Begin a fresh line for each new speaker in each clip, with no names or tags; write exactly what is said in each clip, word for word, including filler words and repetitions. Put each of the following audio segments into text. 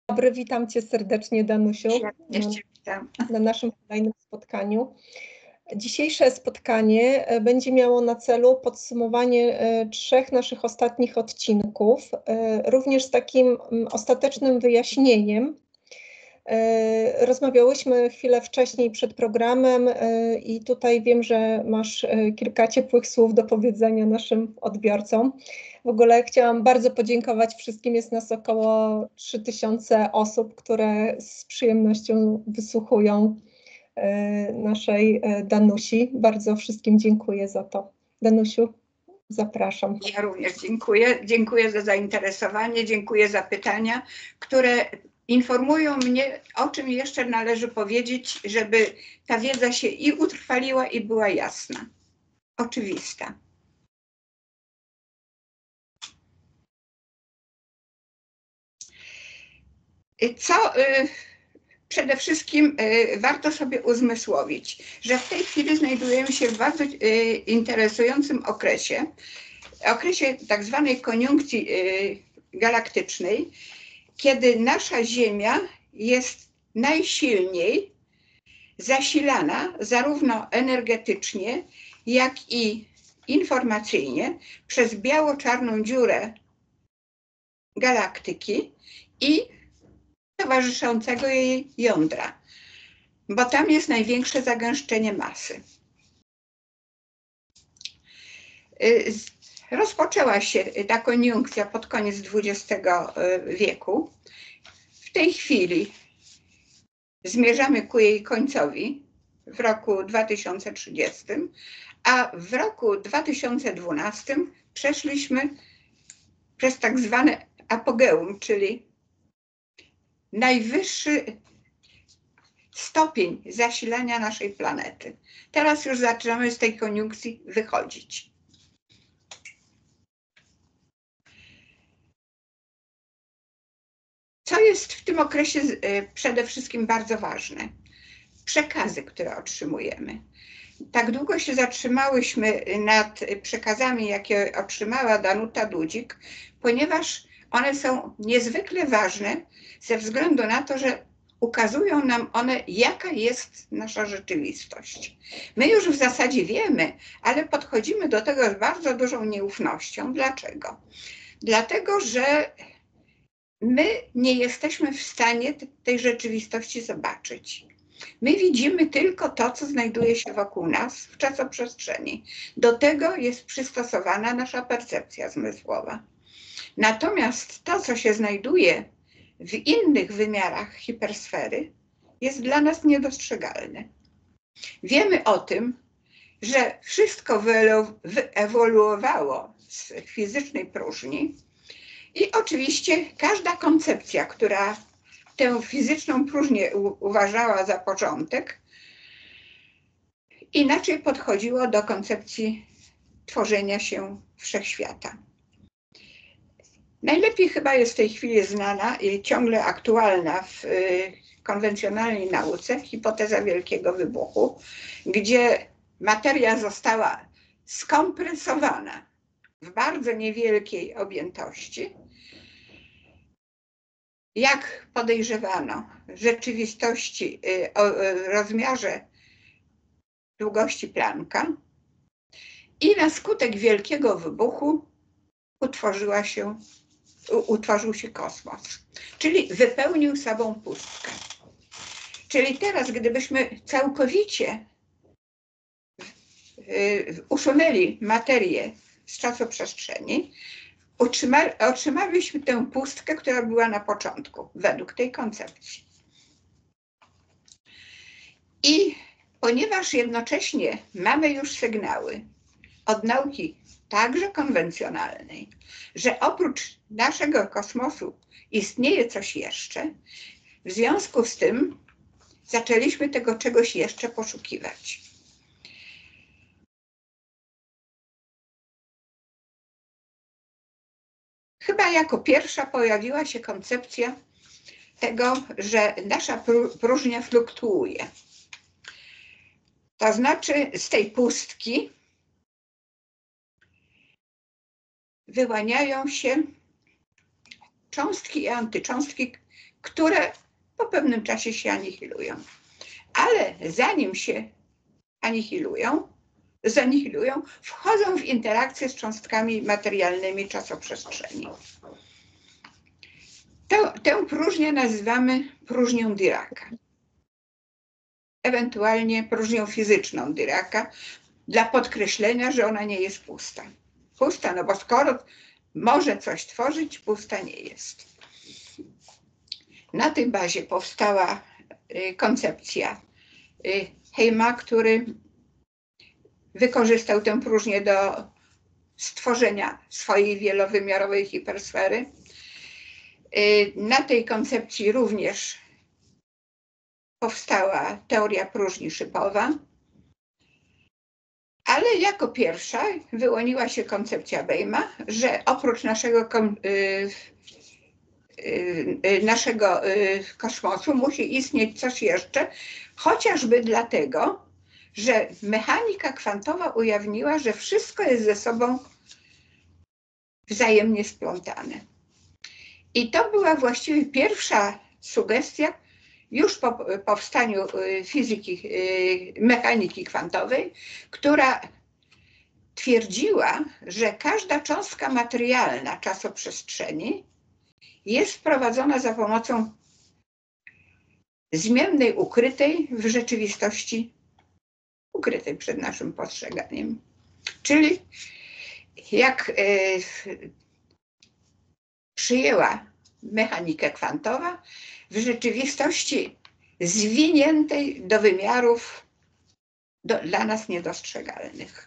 dobry, witam Cię serdecznie, Danusiu,
Też Cię witam.
na naszym kolejnym spotkaniu. Dzisiejsze spotkanie będzie miało na celu podsumowanie trzech naszych ostatnich odcinków, również z takim ostatecznym wyjaśnieniem. Rozmawiałyśmy chwilę wcześniej przed programem i tutaj wiem, że masz kilka ciepłych słów do powiedzenia naszym odbiorcom. W ogóle chciałam bardzo podziękować wszystkim, jest nas około trzy tysiące osób, które z przyjemnością wysłuchują naszej Danusi. Bardzo wszystkim dziękuję za to. Danusiu, zapraszam.
Ja również dziękuję. Dziękuję za zainteresowanie, dziękuję za pytania, które informują mnie, o czym jeszcze należy powiedzieć, żeby ta wiedza się i utrwaliła, i była jasna, oczywista. Co y, przede wszystkim y, warto sobie uzmysłowić, że w tej chwili znajdujemy się w bardzo y, interesującym okresie, okresie tak zwanej koniunkcji y, galaktycznej, kiedy nasza Ziemia jest najsilniej zasilana zarówno energetycznie, jak i informacyjnie przez biało-czarną dziurę galaktyki i towarzyszącego jej jądra, bo tam jest największe zagęszczenie masy. Rozpoczęła się ta koniunkcja pod koniec dwudziestego wieku. W tej chwili zmierzamy ku jej końcowi w roku dwa tysiące trzydziestym, a w roku dwa tysiące dwunastym przeszliśmy przez tak zwane apogeum, czyli najwyższy stopień zasilania naszej planety. Teraz już zaczynamy z tej koniunkcji wychodzić. Co jest w tym okresie przede wszystkim bardzo ważne? Przekazy, które otrzymujemy. Tak długo się zatrzymałyśmy nad przekazami, jakie otrzymała Danuta Dudzik, ponieważ one są niezwykle ważne ze względu na to, że ukazują nam one, jaka jest nasza rzeczywistość. My już w zasadzie wiemy, ale podchodzimy do tego z bardzo dużą nieufnością. Dlaczego? Dlatego, że my nie jesteśmy w stanie tej rzeczywistości zobaczyć. My widzimy tylko to, co znajduje się wokół nas w czasoprzestrzeni. Do tego jest przystosowana nasza percepcja zmysłowa. Natomiast to, co się znajduje w innych wymiarach hipersfery, jest dla nas niedostrzegalne. Wiemy o tym, że wszystko wyewoluowało z fizycznej próżni i oczywiście każda koncepcja, która tę fizyczną próżnię uważała za początek, inaczej podchodziło do koncepcji tworzenia się wszechświata. Najlepiej chyba jest w tej chwili znana i ciągle aktualna w konwencjonalnej nauce hipoteza Wielkiego Wybuchu, gdzie materia została skompresowana w bardzo niewielkiej objętości. Jak podejrzewano, w rzeczywistości o rozmiarze długości Plancka, i na skutek Wielkiego Wybuchu utworzyła się, utworzył się kosmos, czyli wypełnił sobą pustkę. Czyli teraz, gdybyśmy całkowicie usunęli materię z czasoprzestrzeni, otrzymaliśmy tę pustkę, która była na początku, według tej koncepcji. I ponieważ jednocześnie mamy już sygnały od nauki także konwencjonalnej, że oprócz naszego kosmosu istnieje coś jeszcze, w związku z tym zaczęliśmy tego czegoś jeszcze poszukiwać. Chyba jako pierwsza pojawiła się koncepcja tego, że nasza próżnia fluktuuje. To znaczy z tej pustki wyłaniają się cząstki i antycząstki, które po pewnym czasie się anihilują. Ale zanim się anihilują, zanihilują, wchodzą w interakcję z cząstkami materialnymi czasoprzestrzeni. Tę, tę próżnię nazywamy próżnią Diraka, ewentualnie próżnią fizyczną Diraka, dla podkreślenia, że ona nie jest pusta. Pusta, no bo skoro może coś tworzyć, pusta nie jest. Na tej bazie powstała y, koncepcja y, Heima, który wykorzystał tę próżnię do stworzenia swojej wielowymiarowej hipersfery. Y, na tej koncepcji również powstała teoria próżni szybowa, ale jako pierwsza wyłoniła się koncepcja Boehma, że oprócz naszego, y, y, y, naszego y, kosmosu musi istnieć coś jeszcze, chociażby dlatego, że mechanika kwantowa ujawniła, że wszystko jest ze sobą wzajemnie splątane. I to była właściwie pierwsza sugestia już po powstaniu fizyki, mechaniki kwantowej, która twierdziła, że każda cząstka materialna czasoprzestrzeni jest wprowadzona za pomocą zmiennej ukrytej w rzeczywistości, ukrytej przed naszym postrzeganiem. Czyli jak przyjęła mechanikę kwantową, w rzeczywistości zwiniętej do wymiarów do, dla nas niedostrzegalnych.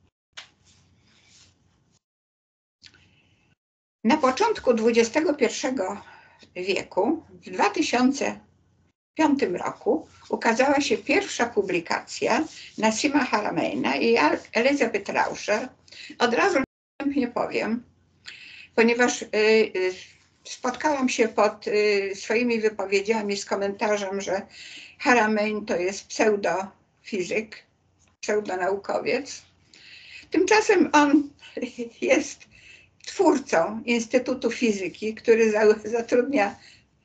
Na początku dwudziestego pierwszego wieku, w dwa tysiące piątym roku, ukazała się pierwsza publikacja Nassima Harameina i Elizabeth Rauscher. Od razu nie powiem, ponieważ y, y, spotkałam się pod y, swoimi wypowiedziami z komentarzem, że Haramein to jest pseudofizyk, pseudonaukowiec. Tymczasem on jest twórcą Instytutu Fizyki, który za, zatrudnia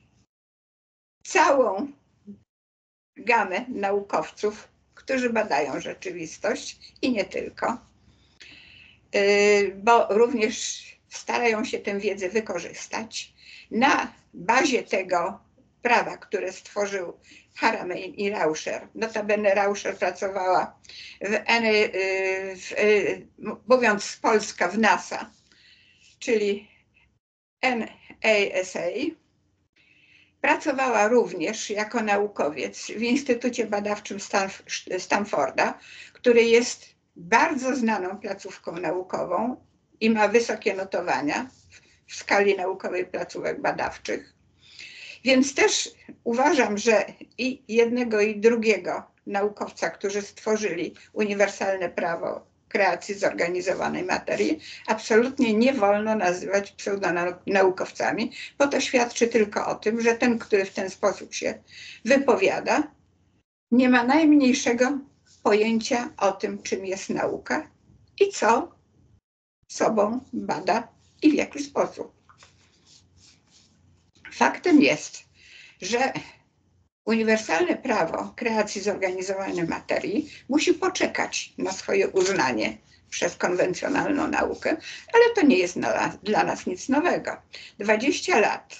całą gamę naukowców, którzy badają rzeczywistość i nie tylko, y, bo również starają się tę wiedzę wykorzystać. Na bazie tego prawa, które stworzył Haramein i Rauscher, notabene Rauscher pracowała w, w, mówiąc z Polska, w NASA, czyli N A S A, pracowała również jako naukowiec w Instytucie Badawczym Stanf Stanforda, który jest bardzo znaną placówką naukową i ma wysokie notowania w skali naukowej placówek badawczych. Więc też uważam, że i jednego, i drugiego naukowca, którzy stworzyli uniwersalne prawo kreacji zorganizowanej materii, absolutnie nie wolno nazywać pseudonaukowcami, bo to świadczy tylko o tym, że ten, który w ten sposób się wypowiada, nie ma najmniejszego pojęcia o tym, czym jest nauka i co sobą bada i w jaki sposób. Faktem jest, że uniwersalne prawo kreacji zorganizowanej materii musi poczekać na swoje uznanie przez konwencjonalną naukę, ale to nie jest dla, dla nas nic nowego. dwadzieścia lat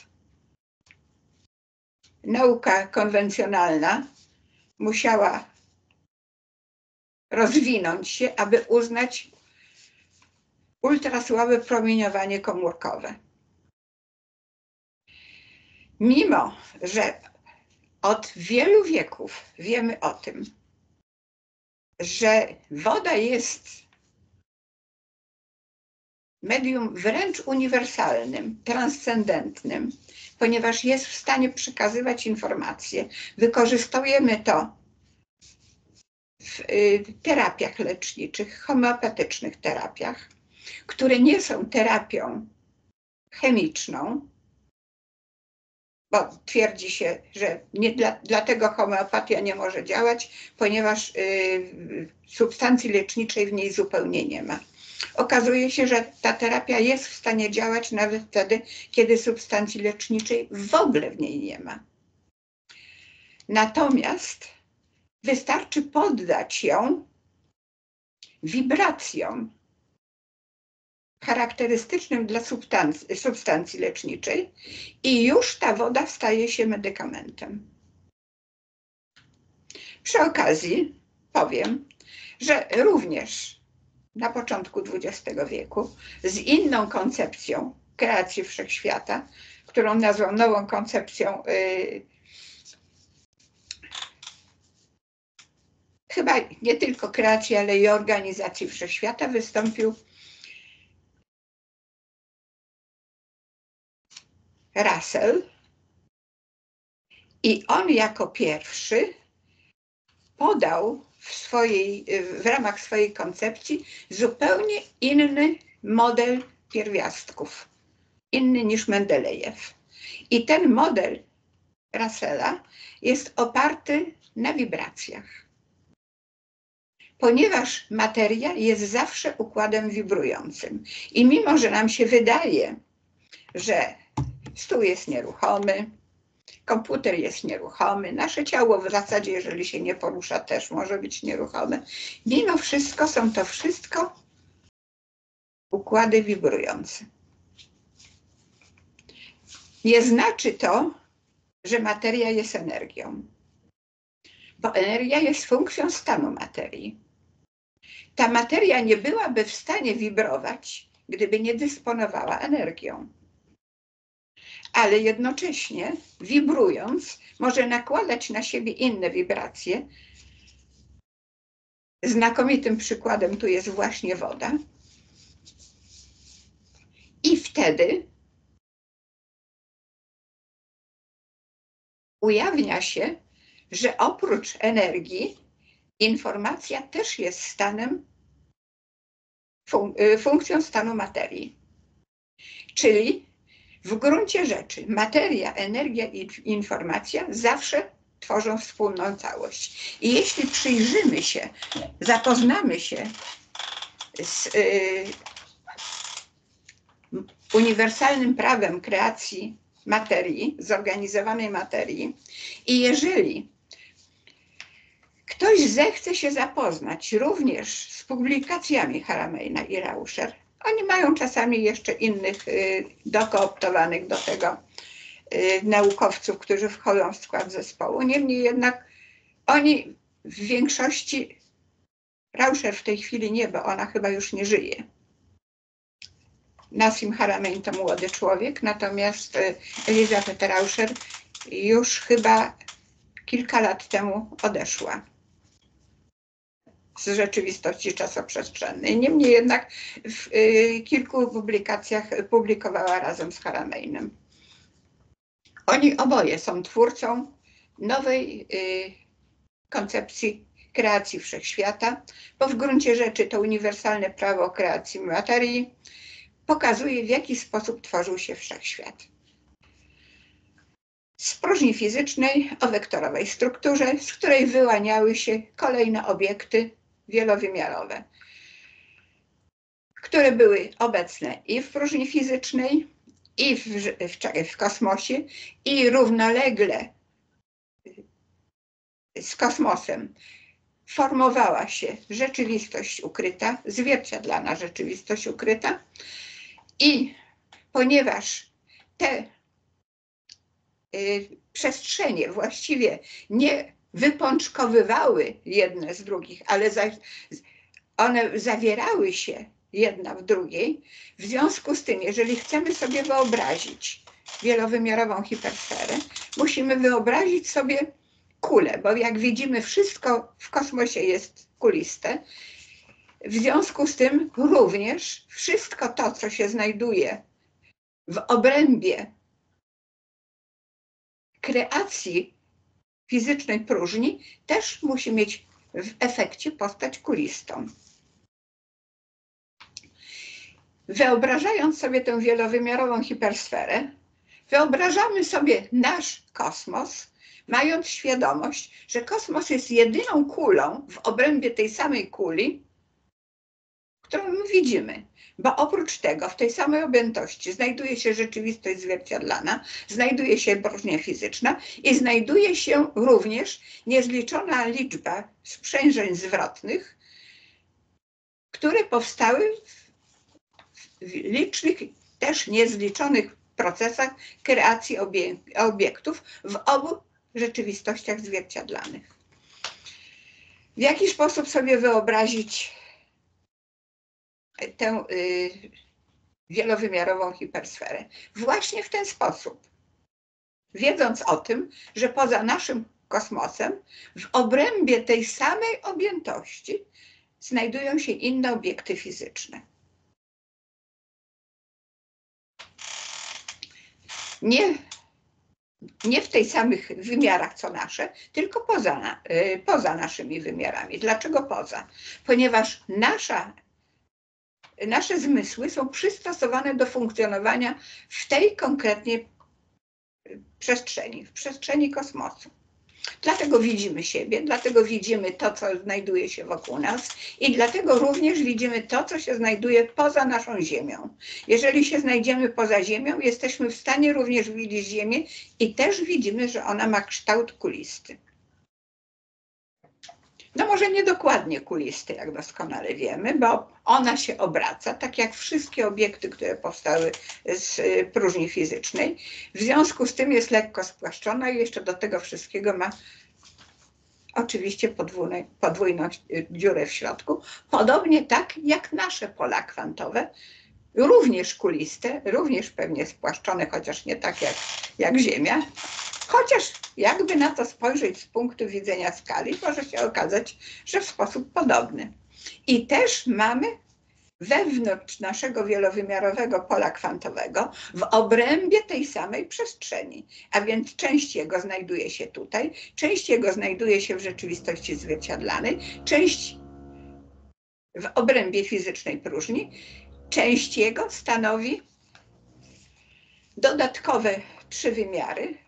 nauka konwencjonalna musiała rozwinąć się, aby uznać ultrasłabe promieniowanie komórkowe. Mimo że od wielu wieków wiemy o tym, że woda jest medium wręcz uniwersalnym, transcendentnym, ponieważ jest w stanie przekazywać informacje. Wykorzystujemy to w terapiach leczniczych, homeopatycznych terapiach, które nie są terapią chemiczną, bo twierdzi się, że nie dla, dlatego homeopatia nie może działać, ponieważ y, substancji leczniczej w niej zupełnie nie ma. okazuje się, że ta terapia jest w stanie działać nawet wtedy, kiedy substancji leczniczej w ogóle w niej nie ma. Natomiast wystarczy poddać ją wibracjom charakterystycznym dla substancji, substancji leczniczej i już ta woda staje się medykamentem. Przy okazji powiem, że również na początku dwudziestego wieku z inną koncepcją kreacji wszechświata, którą nazwał nową koncepcją yy, chyba nie tylko kreacji, ale i organizacji wszechświata, wystąpił Russell i on jako pierwszy podał w, swojej, w ramach swojej koncepcji zupełnie inny model pierwiastków, inny niż Mendelejew. I ten model Russella jest oparty na wibracjach. Ponieważ materia jest zawsze układem wibrującym i mimo, że nam się wydaje, że stół jest nieruchomy, komputer jest nieruchomy, nasze ciało w zasadzie, jeżeli się nie porusza, też może być nieruchome. Mimo wszystko są to wszystko układy wibrujące. Nie znaczy to, że materia jest energią, bo energia jest funkcją stanu materii. Ta materia nie byłaby w stanie wibrować, gdyby nie dysponowała energią. Ale jednocześnie wibrując może nakładać na siebie inne wibracje. Znakomitym przykładem tu jest właśnie woda. I wtedy ujawnia się, że oprócz energii informacja też jest stanem, fun funkcją stanu materii. Czyli w gruncie rzeczy materia, energia i informacja zawsze tworzą wspólną całość. I jeśli przyjrzymy się, zapoznamy się z y, uniwersalnym prawem kreacji materii, zorganizowanej materii i jeżeli ktoś zechce się zapoznać również z publikacjami Harameina i Rauscher, oni mają czasami jeszcze innych y, dokooptowanych do tego y, naukowców, którzy wchodzą w skład zespołu. Niemniej jednak oni w większości, Rauscher w tej chwili nie, bo ona chyba już nie żyje. Nassim Haramein to młody człowiek, natomiast y, Elizabeth Rauscher już chyba kilka lat temu odeszła z rzeczywistości czasoprzestrzennej. Niemniej jednak w y, kilku publikacjach publikowała razem z Harameinem. Oni oboje są twórcą nowej y, koncepcji kreacji wszechświata, bo w gruncie rzeczy to uniwersalne prawo kreacji materii pokazuje, w jaki sposób tworzył się wszechświat. Z próżni fizycznej o wektorowej strukturze, z której wyłaniały się kolejne obiekty wielowymiarowe, które były obecne i w próżni fizycznej, i w, w, w kosmosie, i równolegle z kosmosem formowała się rzeczywistość ukryta, zwierciadlana rzeczywistość ukryta. I ponieważ te y, przestrzenie właściwie nie wypączkowywały jedne z drugich, ale za, one zawierały się jedna w drugiej, w związku z tym, jeżeli chcemy sobie wyobrazić wielowymiarową hipersferę, musimy wyobrazić sobie kulę, bo jak widzimy, wszystko w kosmosie jest kuliste. W związku z tym również wszystko to, co się znajduje w obrębie kreacji fizycznej próżni, też musi mieć w efekcie postać kulistą. Wyobrażając sobie tę wielowymiarową hipersferę, wyobrażamy sobie nasz kosmos, mając świadomość, że kosmos jest jedyną kulą w obrębie tej samej kuli, którą my widzimy. Bo oprócz tego w tej samej objętości znajduje się rzeczywistość zwierciadlana, znajduje się próżnia fizyczna i znajduje się również niezliczona liczba sprzężeń zwrotnych, które powstały w licznych, też niezliczonych procesach kreacji obiektów w obu rzeczywistościach zwierciadlanych. W jaki sposób sobie wyobrazić tę y, wielowymiarową hipersferę? Właśnie w ten sposób. Wiedząc o tym, że poza naszym kosmosem, w obrębie tej samej objętości znajdują się inne obiekty fizyczne. Nie, nie w tych samych wymiarach co nasze, tylko poza, y, poza naszymi wymiarami. Dlaczego poza? Ponieważ nasza Nasze zmysły są przystosowane do funkcjonowania w tej konkretnie przestrzeni, w przestrzeni kosmosu. Dlatego widzimy siebie, dlatego widzimy to, co znajduje się wokół nas i dlatego również widzimy to, co się znajduje poza naszą Ziemią. Jeżeli się znajdziemy poza Ziemią, jesteśmy w stanie również widzieć Ziemię i też widzimy, że ona ma kształt kulisty. No może nie dokładnie kulisty, jak doskonale wiemy, bo ona się obraca, tak jak wszystkie obiekty, które powstały z próżni fizycznej. W związku z tym jest lekko spłaszczona i jeszcze do tego wszystkiego ma oczywiście podwójną, podwójną dziurę w środku. Podobnie tak jak nasze pola kwantowe, również kuliste, również pewnie spłaszczone, chociaż nie tak jak, jak Ziemia. Chociaż jakby na to spojrzeć z punktu widzenia skali, może się okazać, że w sposób podobny. I też mamy wewnątrz naszego wielowymiarowego pola kwantowego w obrębie tej samej przestrzeni, a więc część jego znajduje się tutaj, część jego znajduje się w rzeczywistości zwierciadlanej, część w obrębie fizycznej próżni, część jego stanowi dodatkowe trzy wymiary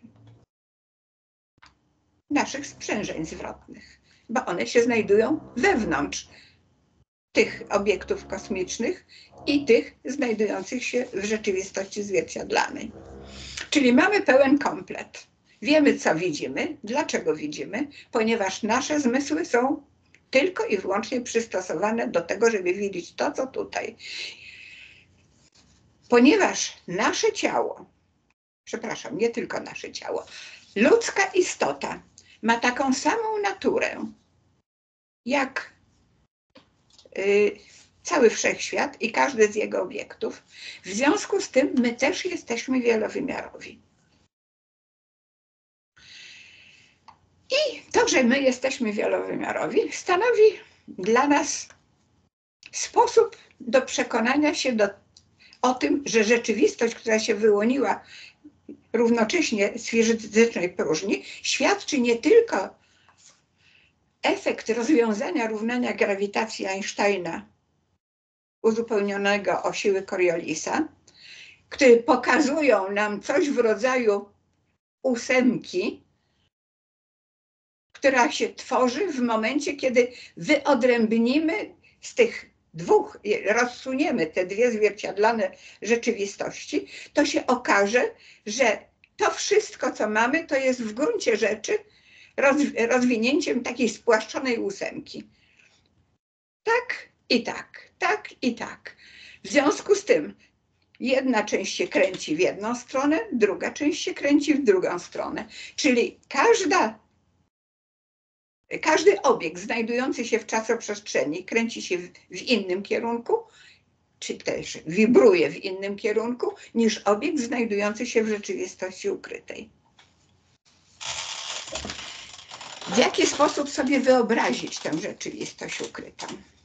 naszych sprzężeń zwrotnych, bo one się znajdują wewnątrz tych obiektów kosmicznych i tych znajdujących się w rzeczywistości zwierciadlanej. Czyli mamy pełen komplet. Wiemy, co widzimy, dlaczego widzimy, ponieważ nasze zmysły są tylko i wyłącznie przystosowane do tego, żeby widzieć to, co tutaj. Ponieważ nasze ciało, przepraszam, nie tylko nasze ciało, ludzka istota ma taką samą naturę, jak y, cały wszechświat i każdy z jego obiektów. W związku z tym my też jesteśmy wielowymiarowi. I to, że my jesteśmy wielowymiarowi, stanowi dla nas sposób do przekonania się do, o tym, że rzeczywistość, która się wyłoniła równocześnie z fizycznej próżni, świadczy nie tylko efekt rozwiązania równania grawitacji Einsteina uzupełnionego o siły Coriolisa, które pokazują nam coś w rodzaju ósemki, która się tworzy w momencie, kiedy wyodrębnimy z tych dwóch, rozsuniemy te dwie zwierciadlane rzeczywistości, to się okaże, że to wszystko, co mamy, to jest w gruncie rzeczy rozwinięciem takiej spłaszczonej ósemki. Tak i tak, tak i tak. W związku z tym jedna część się kręci w jedną stronę, druga część się kręci w drugą stronę. Czyli każda, każdy obiekt znajdujący się w czasoprzestrzeni kręci się w, w innym kierunku, czy też wibruje w innym kierunku niż obiekt znajdujący się w rzeczywistości ukrytej. W jaki sposób sobie wyobrazić tę rzeczywistość ukrytą?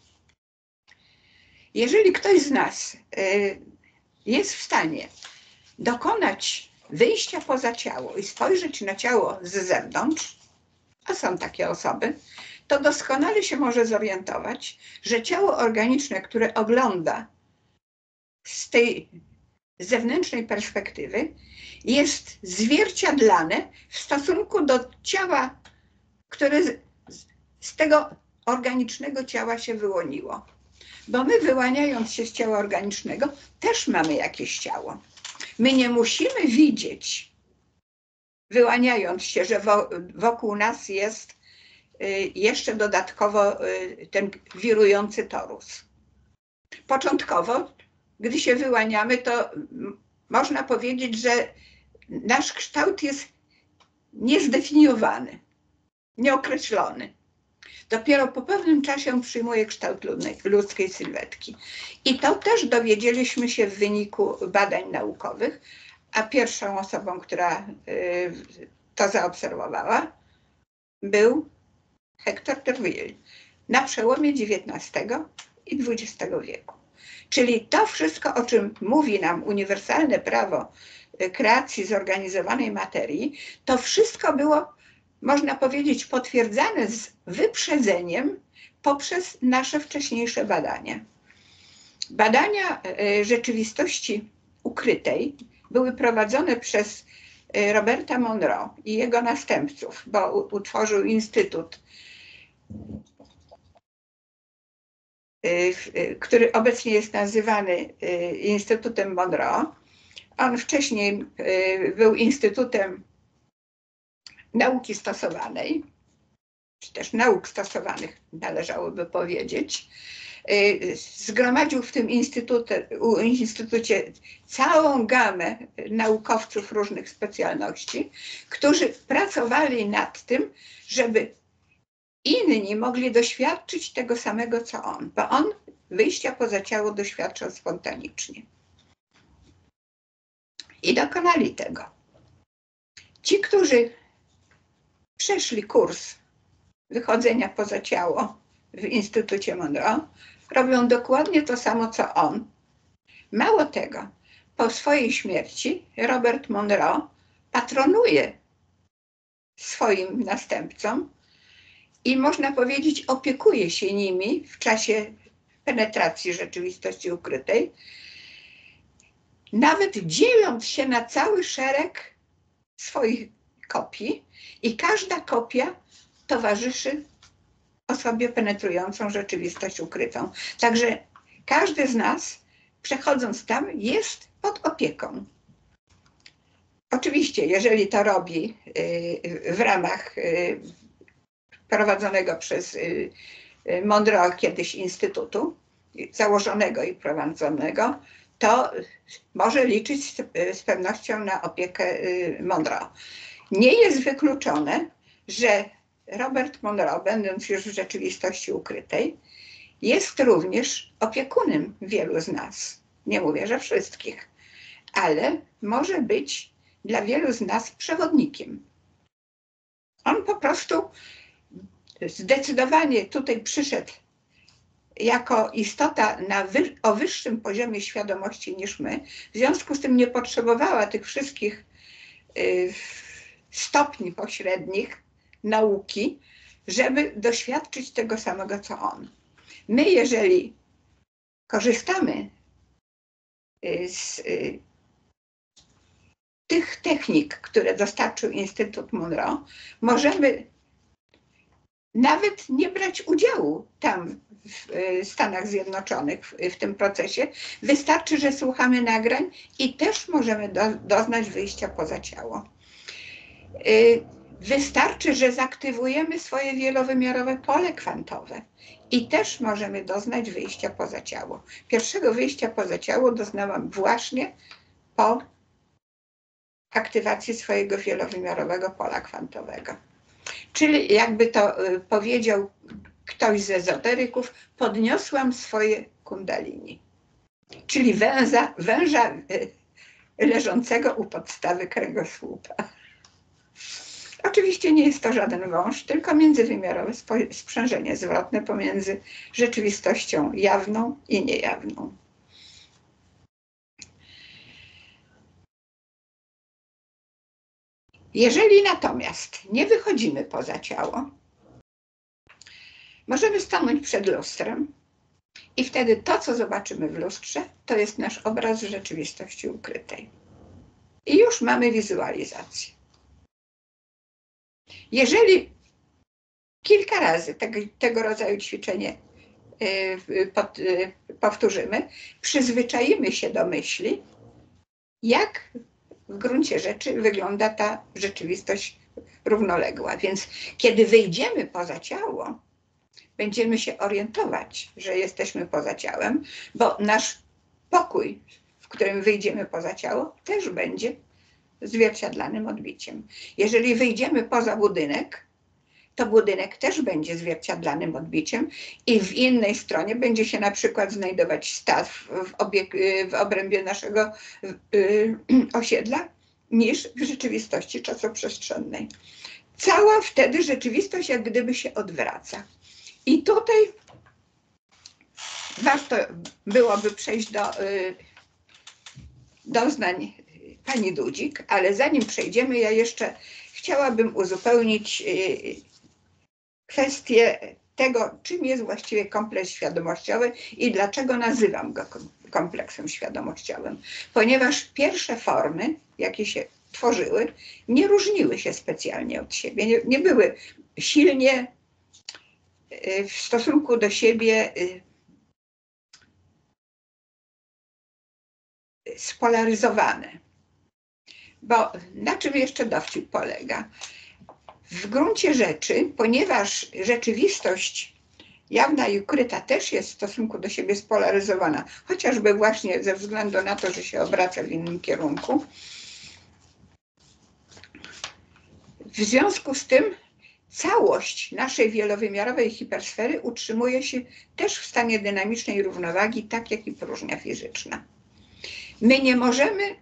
Jeżeli ktoś z nas jest w stanie dokonać wyjścia poza ciało i spojrzeć na ciało z zewnątrz, a są takie osoby, to doskonale się może zorientować, że ciało organiczne, które ogląda z tej zewnętrznej perspektywy, jest zwierciadlane w stosunku do ciała, które z, z tego organicznego ciała się wyłoniło. Bo my, wyłaniając się z ciała organicznego, też mamy jakieś ciało. My nie musimy widzieć, wyłaniając się, że wokół nas jest jeszcze dodatkowo ten wirujący torus. Początkowo, gdy się wyłaniamy, to można powiedzieć, że nasz kształt jest niezdefiniowany, nieokreślony. Dopiero po pewnym czasie on przyjmuje kształt ludzkiej sylwetki. I to też dowiedzieliśmy się w wyniku badań naukowych, a pierwszą osobą, która to zaobserwowała, był Hector D'Urville na przełomie dziewiętnastego i dwudziestego wieku. Czyli to wszystko, o czym mówi nam uniwersalne prawo kreacji zorganizowanej materii, to wszystko było, można powiedzieć, potwierdzane z wyprzedzeniem poprzez nasze wcześniejsze badania. Badania rzeczywistości ukrytej były prowadzone przez Roberta Monroe i jego następców, bo utworzył instytut, który obecnie jest nazywany Instytutem Monroe. On wcześniej był Instytutem Nauki Stosowanej, czy też nauk stosowanych należałoby powiedzieć. Zgromadził w tym instytucie, instytucie całą gamę naukowców różnych specjalności, którzy pracowali nad tym, żeby inni mogli doświadczyć tego samego, co on, bo on wyjścia poza ciało doświadczał spontanicznie. I dokonali tego. Ci, którzy przeszli kurs wychodzenia poza ciało w Instytucie Monroe, robią dokładnie to samo, co on. Mało tego, po swojej śmierci Robert Monroe patronuje swoim następcom i, można powiedzieć, opiekuje się nimi w czasie penetracji rzeczywistości ukrytej, nawet dzieląc się na cały szereg swoich kopii, i każda kopia towarzyszy osobie penetrującą rzeczywistość ukrytą. Także każdy z nas, przechodząc tam, jest pod opieką. Oczywiście, jeżeli to robi w ramach prowadzonego przez Monroe kiedyś instytutu, założonego i prowadzonego, to może liczyć z, z pewnością na opiekę Monroe. Nie jest wykluczone, że Robert Monroe, będąc już w rzeczywistości ukrytej, jest również opiekunem wielu z nas. Nie mówię, że wszystkich, ale może być dla wielu z nas przewodnikiem. On po prostu zdecydowanie tutaj przyszedł jako istota na wy, o wyższym poziomie świadomości niż my. W związku z tym nie potrzebowała tych wszystkich y, stopni pośrednich nauki, żeby doświadczyć tego samego, co on. My, jeżeli korzystamy z y, tych technik, które dostarczył Instytut Monroe, możemy nawet nie brać udziału tam w Stanach Zjednoczonych w, w tym procesie. Wystarczy, że słuchamy nagrań i też możemy do, doznać wyjścia poza ciało. Wystarczy, że zaktywujemy swoje wielowymiarowe pole kwantowe i też możemy doznać wyjścia poza ciało. Pierwszego wyjścia poza ciało doznałam właśnie po aktywacji swojego wielowymiarowego pola kwantowego. Czyli, jakby to powiedział ktoś z ezoteryków, podniosłam swoje kundalini, czyli węża, węża leżącego u podstawy kręgosłupa. Oczywiście nie jest to żaden wąż, tylko międzywymiarowe sprzężenie zwrotne pomiędzy rzeczywistością jawną i niejawną. Jeżeli natomiast nie wychodzimy poza ciało, możemy stanąć przed lustrem i wtedy to, co zobaczymy w lustrze, to jest nasz obraz rzeczywistości ukrytej. I już mamy wizualizację. Jeżeli kilka razy tego, tego rodzaju ćwiczenie pod, powtórzymy, przyzwyczajimy się do myśli, jak w gruncie rzeczy wygląda ta rzeczywistość równoległa. Więc kiedy wyjdziemy poza ciało, będziemy się orientować, że jesteśmy poza ciałem, bo nasz pokój, w którym wyjdziemy poza ciało, też będzie zwierciadlanym odbiciem. Jeżeli wyjdziemy poza budynek, to budynek też będzie zwierciadlanym odbiciem i w innej stronie będzie się na przykład znajdować staw w, obieg- w obrębie naszego y, osiedla niż w rzeczywistości czasoprzestrzennej. Cała wtedy rzeczywistość jak gdyby się odwraca. I tutaj warto byłoby przejść do y, doznań pani Dudzik, ale zanim przejdziemy, ja jeszcze chciałabym uzupełnić y, kwestię tego, czym jest właściwie kompleks świadomościowy i dlaczego nazywam go kompleksem świadomościowym. Ponieważ pierwsze formy, jakie się tworzyły, nie różniły się specjalnie od siebie, nie, nie były silnie w stosunku do siebie spolaryzowane. Bo na czym jeszcze dowcip polega? W gruncie rzeczy, ponieważ rzeczywistość jawna i ukryta też jest w stosunku do siebie spolaryzowana, chociażby właśnie ze względu na to, że się obraca w innym kierunku, w związku z tym całość naszej wielowymiarowej hipersfery utrzymuje się też w stanie dynamicznej równowagi, tak jak i próżnia fizyczna. My nie możemy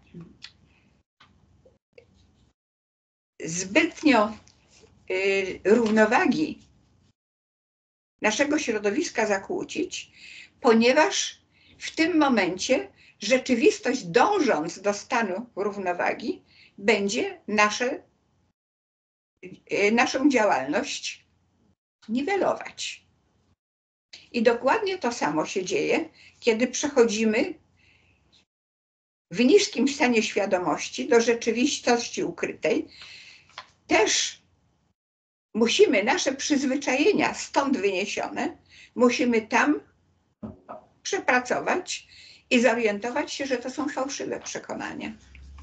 zbytnio y, równowagi naszego środowiska zakłócić, ponieważ w tym momencie rzeczywistość, dążąc do stanu równowagi, będzie nasze, y, naszą działalność niwelować. I dokładnie to samo się dzieje, kiedy przechodzimy w niskim stanie świadomości do rzeczywistości ukrytej. Też musimy nasze przyzwyczajenia stąd wyniesione, musimy tam przepracować i zorientować się, że to są fałszywe przekonania.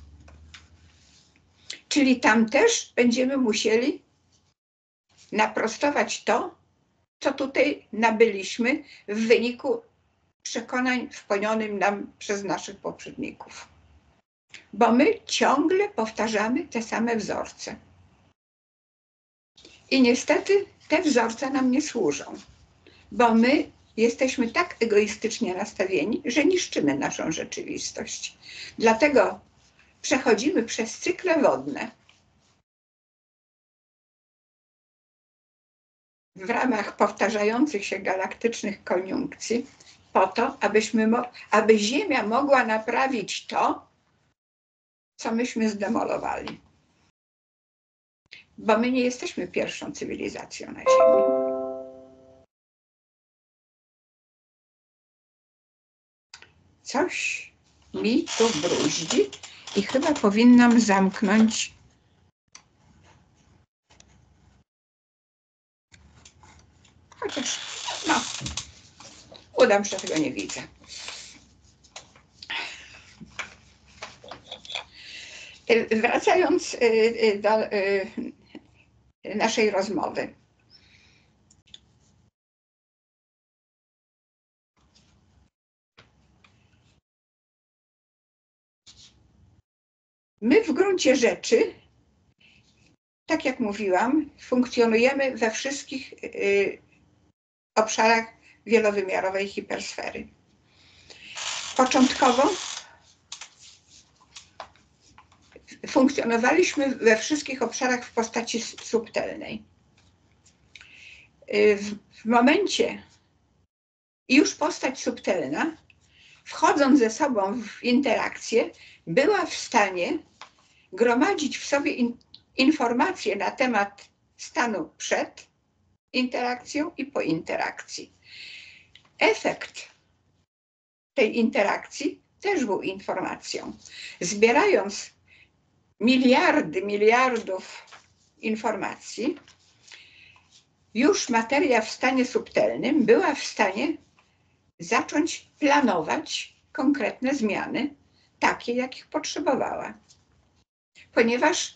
Czyli tam też będziemy musieli naprostować to, co tutaj nabyliśmy w wyniku przekonań wpłynionych nam przez naszych poprzedników. Bo my ciągle powtarzamy te same wzorce. I niestety te wzorce nam nie służą, bo my jesteśmy tak egoistycznie nastawieni, że niszczymy naszą rzeczywistość. Dlatego przechodzimy przez cykle wodne w ramach powtarzających się galaktycznych koniunkcji po to, abyśmy, aby Ziemia mogła naprawić to, co myśmy zdemolowali. Bo my nie jesteśmy pierwszą cywilizacją na Ziemi. Coś mi tu bruździ i chyba powinnam zamknąć chociaż no, udam się, tego nie widzę. Wracając do naszej rozmowy. My w gruncie rzeczy, tak jak mówiłam, funkcjonujemy we wszystkich obszarach wielowymiarowej hipersfery. Początkowo funkcjonowaliśmy we wszystkich obszarach w postaci subtelnej. W, w momencie już postać subtelna, wchodząc ze sobą w interakcję, była w stanie gromadzić w sobie in, informacje na temat stanu przed interakcją i po interakcji. Efekt tej interakcji też był informacją. Zbierając miliardy, miliardów informacji, już materia w stanie subtelnym była w stanie zacząć planować konkretne zmiany, takie jakich potrzebowała. Ponieważ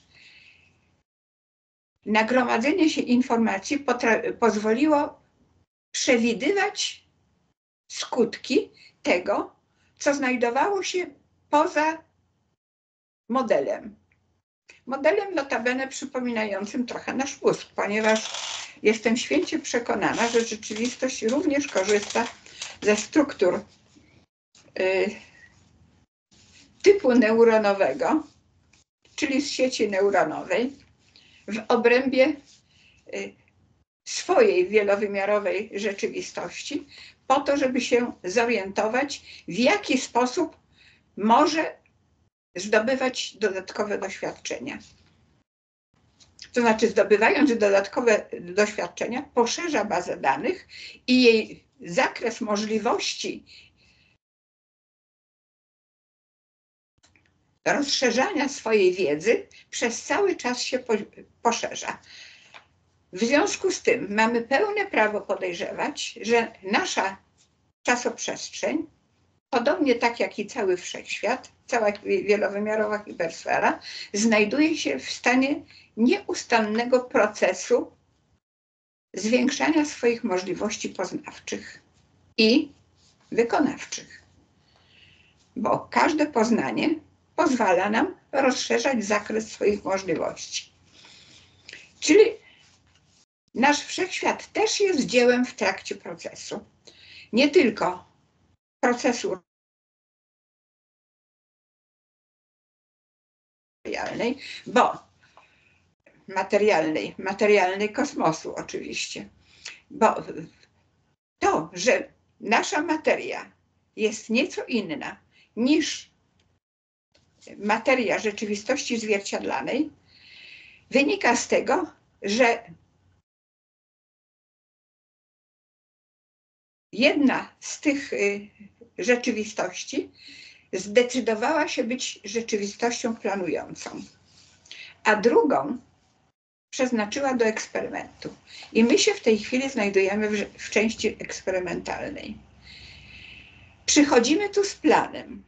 nagromadzenie się informacji pozwoliło przewidywać skutki tego, co znajdowało się poza modelem. Modelem notabene przypominającym trochę nasz mózg, ponieważ jestem święcie przekonana, że rzeczywistość również korzysta ze struktur y, typu neuronowego, czyli z sieci neuronowej, w obrębie y, swojej wielowymiarowej rzeczywistości, po to, żeby się zorientować, w jaki sposób może zdobywać dodatkowe doświadczenia. To znaczy, zdobywając dodatkowe doświadczenia, poszerza bazę danych i jej zakres możliwości rozszerzania swojej wiedzy przez cały czas się poszerza. W związku z tym mamy pełne prawo podejrzewać, że nasza czasoprzestrzeń, podobnie tak jak i cały wszechświat, cała wielowymiarowa hipersfera, znajduje się w stanie nieustannego procesu zwiększania swoich możliwości poznawczych i wykonawczych. Bo każde poznanie pozwala nam rozszerzać zakres swoich możliwości. Czyli nasz wszechświat też jest dziełem w trakcie procesu. Nie tylko procesu materialnej, bo materialnej, materialnej kosmosu oczywiście, bo to, że nasza materia jest nieco inna niż materia rzeczywistości zwierciadlanej, wynika z tego, że jedna z tych rzeczywistości zdecydowała się być rzeczywistością planującą, a drugą przeznaczyła do eksperymentu. I my się w tej chwili znajdujemy w, w części eksperymentalnej. Przychodzimy tu z planem.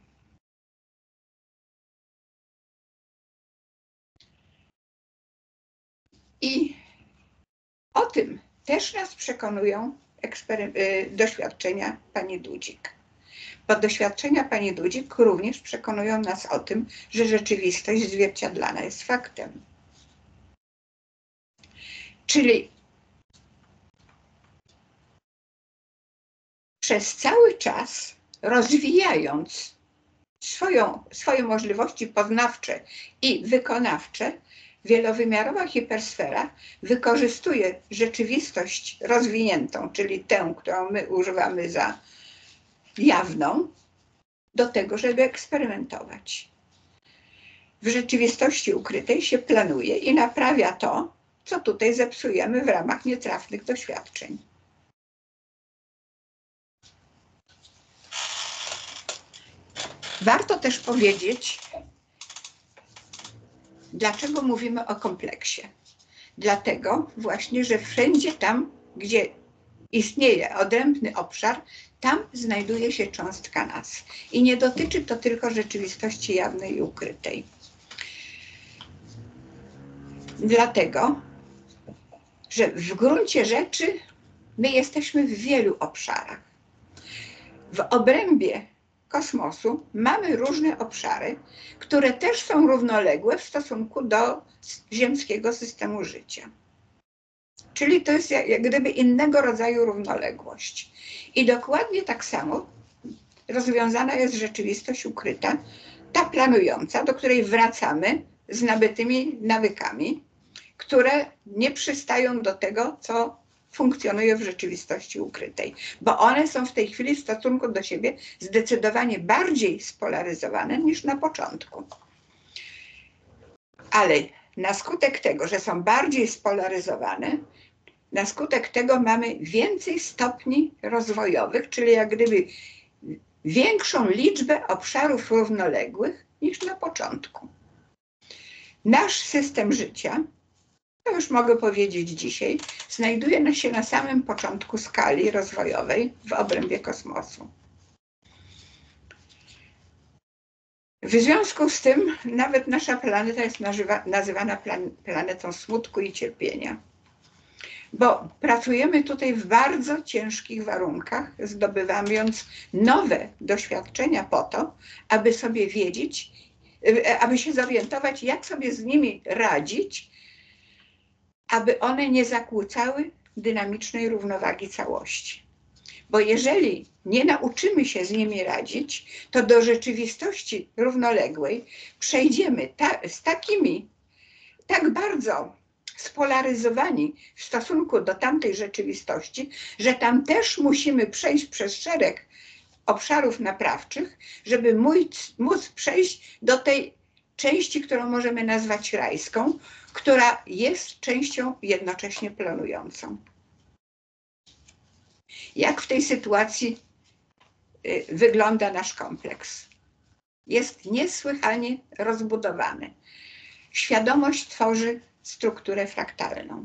I o tym też nas przekonują doświadczenia pani Dudzik. Bo doświadczenia pani Dudzik również przekonują nas o tym, że rzeczywistość zwierciadlana jest faktem. Czyli przez cały czas rozwijając swoją, swoje możliwości poznawcze i wykonawcze, wielowymiarowa hipersfera wykorzystuje rzeczywistość rozwiniętą, czyli tę, którą my używamy za jawną, do tego, żeby eksperymentować. W rzeczywistości ukrytej się planuje i naprawia to, co tutaj zepsujemy w ramach nietrafnych doświadczeń. Warto też powiedzieć, dlaczego mówimy o kompleksie. Dlatego właśnie, że wszędzie tam, gdzie istnieje odrębny obszar, tam znajduje się cząstka nas. I nie dotyczy to tylko rzeczywistości jawnej i ukrytej. Dlatego, że w gruncie rzeczy my jesteśmy w wielu obszarach. W obrębie kosmosu mamy różne obszary, które też są równoległe w stosunku do ziemskiego systemu życia. Czyli to jest jak, jak gdyby innego rodzaju równoległość. I dokładnie tak samo rozwiązana jest rzeczywistość ukryta, ta planująca, do której wracamy z nabytymi nawykami, które nie przystają do tego, co funkcjonuje w rzeczywistości ukrytej, bo one są w tej chwili w stosunku do siebie zdecydowanie bardziej spolaryzowane niż na początku. Ale na skutek tego, że są bardziej spolaryzowane, na skutek tego mamy więcej stopni rozwojowych, czyli jak gdyby większą liczbę obszarów równoległych niż na początku. Nasz system życia to już mogę powiedzieć dzisiaj, znajduje się na samym początku skali rozwojowej w obrębie kosmosu. W związku z tym nawet nasza planeta jest nazywa, nazywana plan, planetą smutku i cierpienia, bo pracujemy tutaj w bardzo ciężkich warunkach, zdobywając nowe doświadczenia po to, aby sobie wiedzieć, aby się zorientować, jak sobie z nimi radzić, aby one nie zakłócały dynamicznej równowagi całości. Bo jeżeli nie nauczymy się z nimi radzić, to do rzeczywistości równoległej przejdziemy ta, z takimi, tak bardzo spolaryzowani w stosunku do tamtej rzeczywistości, że tam też musimy przejść przez szereg obszarów naprawczych, żeby móc, móc przejść do tej części, którą możemy nazwać rajską, która jest częścią jednocześnie planującą. Jak w tej sytuacji y, wygląda nasz kompleks? Jest niesłychanie rozbudowany. Świadomość tworzy strukturę fraktalną.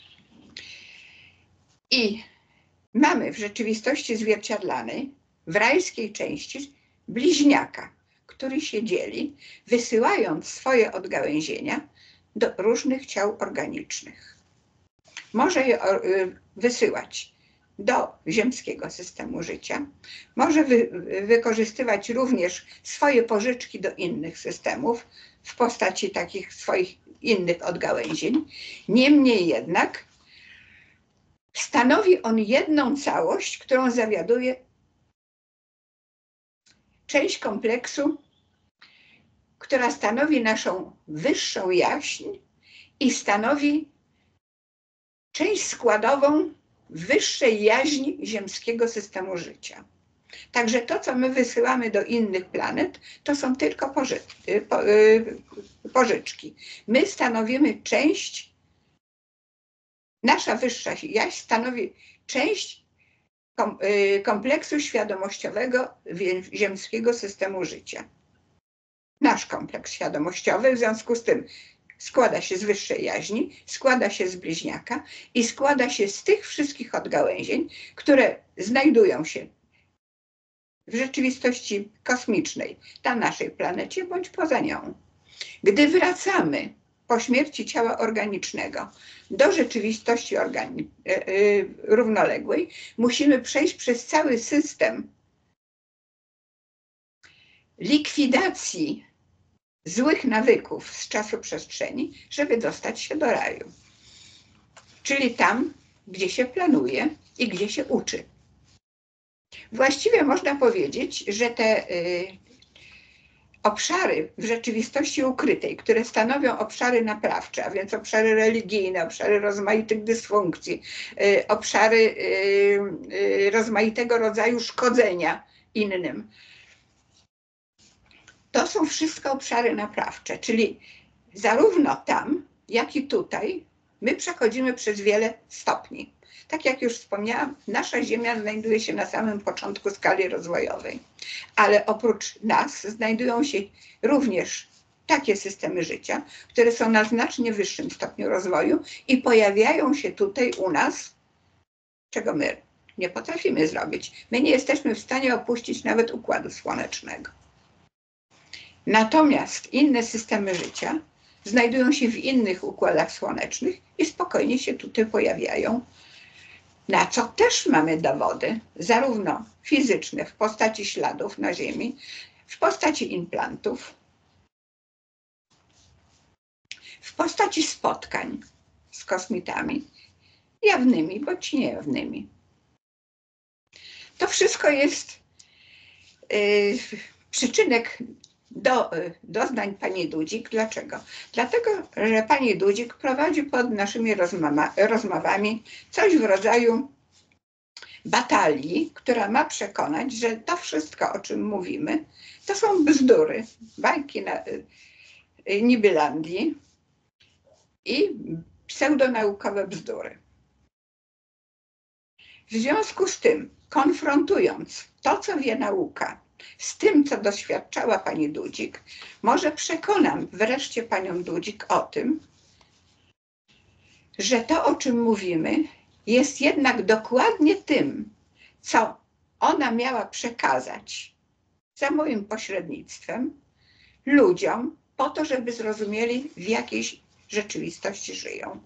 I mamy w rzeczywistości zwierciadlanej, w rajskiej części, bliźniaka, który się dzieli, wysyłając swoje odgałęzienia do różnych ciał organicznych. Może je wysyłać do ziemskiego systemu życia, może wy, wykorzystywać również swoje pożyczki do innych systemów w postaci takich swoich innych odgałęzień. Niemniej jednak stanowi on jedną całość, którą zawiaduje część kompleksu, która stanowi naszą wyższą jaźń i stanowi część składową wyższej jaźni ziemskiego systemu życia. Także to, co my wysyłamy do innych planet, to są tylko poży po pożyczki. My stanowimy część, nasza wyższa jaźń stanowi część kom kompleksu świadomościowego ziemskiego systemu życia. Nasz kompleks świadomościowy w związku z tym składa się z wyższej jaźni, składa się z bliźniaka i składa się z tych wszystkich odgałęzień, które znajdują się w rzeczywistości kosmicznej, na naszej planecie bądź poza nią. Gdy wracamy po śmierci ciała organicznego do rzeczywistości organi yy, równoległej, musimy przejść przez cały system likwidacji złych nawyków z czasu przestrzeni, żeby dostać się do raju. Czyli tam, gdzie się planuje i gdzie się uczy. Właściwie można powiedzieć, że te y, obszary w rzeczywistości ukrytej, które stanowią obszary naprawcze, a więc obszary religijne, obszary rozmaitych dysfunkcji, y, obszary y, y, rozmaitego rodzaju szkodzenia innym, to są wszystko obszary naprawcze, czyli zarówno tam, jak i tutaj my przechodzimy przez wiele stopni. Tak jak już wspomniałam, nasza Ziemia znajduje się na samym początku skali rozwojowej, ale oprócz nas znajdują się również takie systemy życia, które są na znacznie wyższym stopniu rozwoju i pojawiają się tutaj u nas, czego my nie potrafimy zrobić. My nie jesteśmy w stanie opuścić nawet Układu Słonecznego. Natomiast inne systemy życia znajdują się w innych układach słonecznych i spokojnie się tutaj pojawiają, na co też mamy dowody, zarówno fizyczne w postaci śladów na Ziemi, w postaci implantów, w postaci spotkań z kosmitami, jawnymi bądź niejawnymi. To wszystko jest yy, przyczynek do doznań pani Dudzik. Dlaczego? Dlatego, że pani Dudzik prowadzi pod naszymi rozmowa, rozmowami coś w rodzaju batalii, która ma przekonać, że to wszystko, o czym mówimy, to są bzdury, bajki na Nibylandii i pseudonaukowe bzdury. W związku z tym, konfrontując to, co wie nauka, z tym, co doświadczała pani Dudzik, może przekonam wreszcie panią Dudzik o tym, że to, o czym mówimy, jest jednak dokładnie tym, co ona miała przekazać za moim pośrednictwem ludziom, po to, żeby zrozumieli, w jakiej rzeczywistości żyją.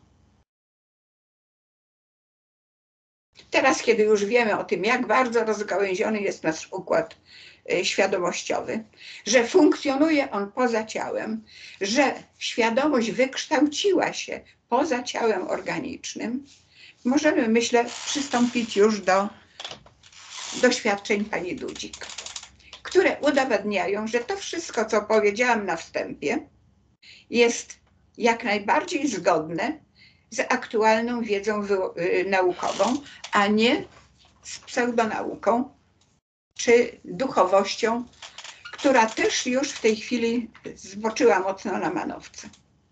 Teraz, kiedy już wiemy o tym, jak bardzo rozgałęziony jest nasz układ świadomościowy, że funkcjonuje on poza ciałem, że świadomość wykształciła się poza ciałem organicznym, możemy, myślę, przystąpić już do doświadczeń pani Dudzik, które udowadniają, że to wszystko, co powiedziałam na wstępie, jest jak najbardziej zgodne z aktualną wiedzą naukową, a nie z pseudonauką czy duchowością, która też już w tej chwili zboczyła mocno na manowce.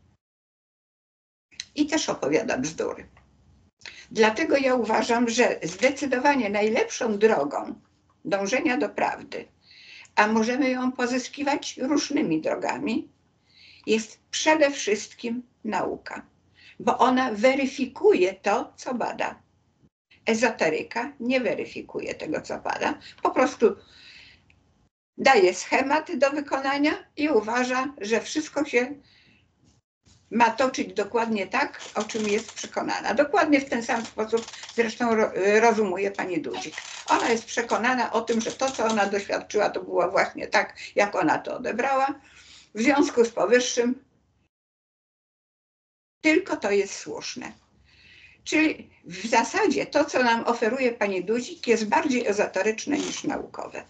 I też opowiada bzdury. Dlatego ja uważam, że zdecydowanie najlepszą drogą dążenia do prawdy, a możemy ją pozyskiwać różnymi drogami, jest przede wszystkim nauka, bo ona weryfikuje to, co bada. Ezoteryka nie weryfikuje tego, co bada, po prostu daje schemat do wykonania i uważa, że wszystko się ma toczyć dokładnie tak, o czym jest przekonana. Dokładnie w ten sam sposób zresztą rozumuje pani Dudzik. Ona jest przekonana o tym, że to, co ona doświadczyła, to było właśnie tak, jak ona to odebrała. W związku z powyższym tylko to jest słuszne. Czyli w zasadzie to, co nam oferuje pani Dudzik, jest bardziej ezoteryczne niż naukowe.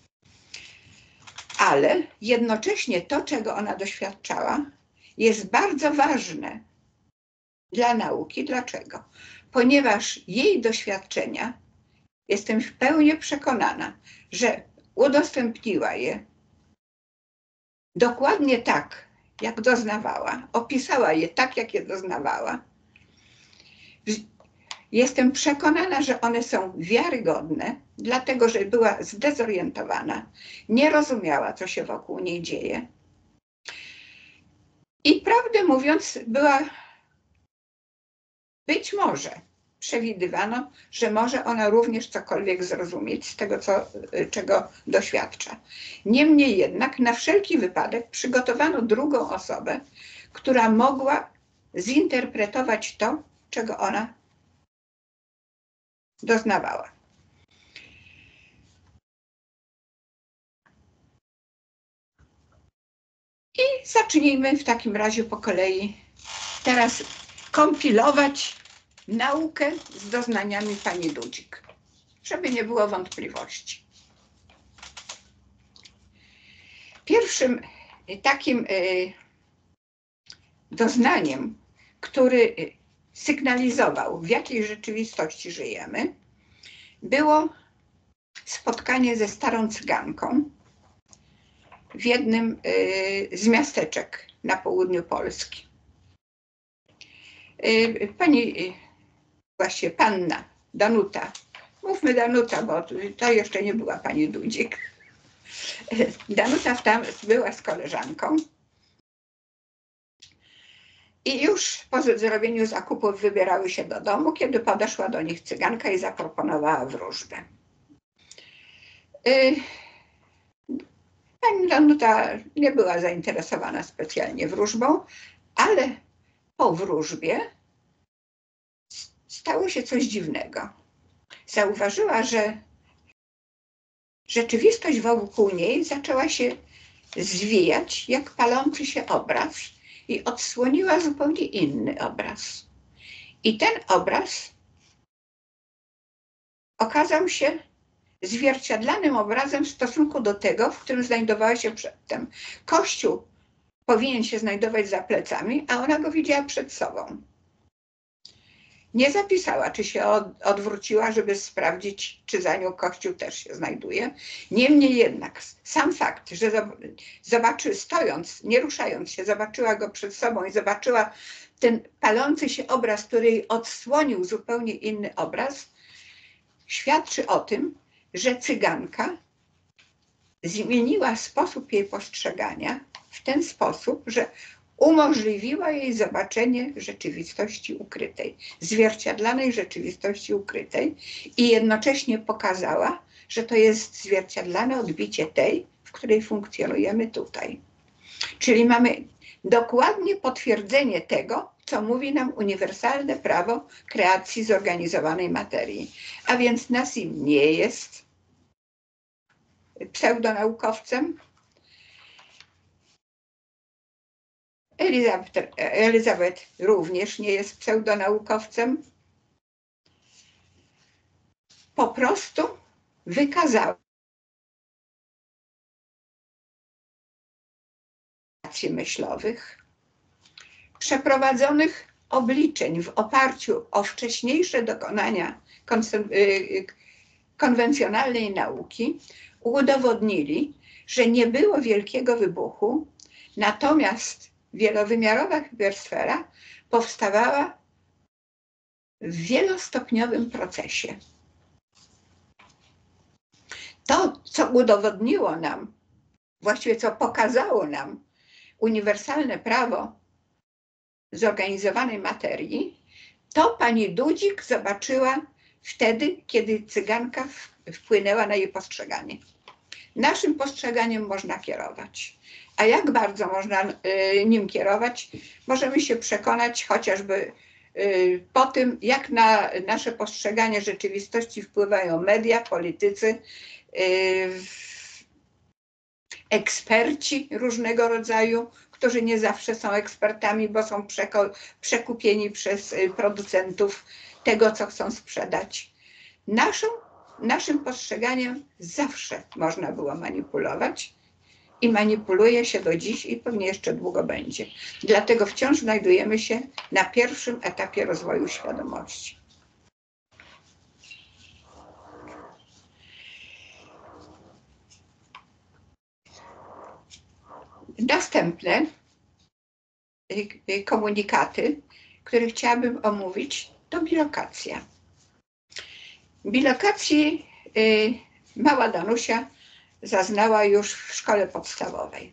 Ale jednocześnie to, czego ona doświadczała, jest bardzo ważne dla nauki. Dlaczego? Ponieważ jej doświadczenia, jestem w pełni przekonana, że udostępniła je dokładnie tak, jak doznawała, opisała je tak, jak je doznawała. Jestem przekonana, że one są wiarygodne, dlatego że była zdezorientowana, nie rozumiała, co się wokół niej dzieje. I prawdę mówiąc, była, być może przewidywano, że może ona również cokolwiek zrozumieć z tego, co, czego doświadcza. Niemniej jednak na wszelki wypadek przygotowano drugą osobę, która mogła zinterpretować to, czego ona doznawała. I zacznijmy w takim razie po kolei teraz kompilować naukę z doznaniami pani Dudzik, żeby nie było wątpliwości. Pierwszym takim doznaniem, który sygnalizował, w jakiej rzeczywistości żyjemy, było spotkanie ze starą cyganką w jednym z miasteczek na południu Polski. Pani, właściwie panna Danuta, mówmy Danuta, bo to jeszcze nie była pani Dudzik. Danuta tam była z koleżanką i już po zrobieniu zakupów wybierały się do domu, kiedy podeszła do nich cyganka i zaproponowała wróżbę. Pani Danuta nie była zainteresowana specjalnie wróżbą, ale po wróżbie stało się coś dziwnego. Zauważyła, że rzeczywistość wokół niej zaczęła się zwijać jak palący się obraz i odsłoniła zupełnie inny obraz. I ten obraz okazał się zwierciadlanym obrazem w stosunku do tego, w którym znajdowała się przedtem. Kościół powinien się znajdować za plecami, a ona go widziała przed sobą. Nie zapisała, czy się od, odwróciła, żeby sprawdzić, czy za nią Kościół też się znajduje. Niemniej jednak sam fakt, że zobaczy, stojąc, nie ruszając się, zobaczyła go przed sobą i zobaczyła ten palący się obraz, który jej odsłonił zupełnie inny obraz, świadczy o tym, że cyganka zmieniła sposób jej postrzegania w ten sposób, że umożliwiła jej zobaczenie rzeczywistości ukrytej, zwierciadlanej rzeczywistości ukrytej i jednocześnie pokazała, że to jest zwierciadlane odbicie tej, w której funkcjonujemy tutaj. Czyli mamy dokładnie potwierdzenie tego, co mówi nam uniwersalne prawo kreacji zorganizowanej materii. A więc Nassim nie jest pseudonaukowcem. Elizabeth, Elizabeth również nie jest pseudonaukowcem. Po prostu wykazała myślowych, przeprowadzonych obliczeń w oparciu o wcześniejsze dokonania konwencjonalnej nauki udowodnili, że nie było wielkiego wybuchu, natomiast wielowymiarowa hipersfera powstawała w wielostopniowym procesie. To, co udowodniło nam, właściwie co pokazało nam uniwersalne prawo zorganizowanej materii, to pani Dudzik zobaczyła wtedy, kiedy cyganka wpłynęła na jej postrzeganie. Naszym postrzeganiem można kierować. A jak bardzo można nim kierować, możemy się przekonać chociażby po tym, jak na nasze postrzeganie rzeczywistości wpływają media, politycy, eksperci różnego rodzaju, którzy nie zawsze są ekspertami, bo są przekupieni przez producentów tego, co chcą sprzedać. Naszą, naszym postrzeganiem zawsze można było manipulować i manipuluje się do dziś i pewnie jeszcze długo będzie. Dlatego wciąż znajdujemy się na pierwszym etapie rozwoju świadomości. Następne komunikaty, które chciałabym omówić, to bilokacja. Bilokacji mała Danusia zaznała już w szkole podstawowej.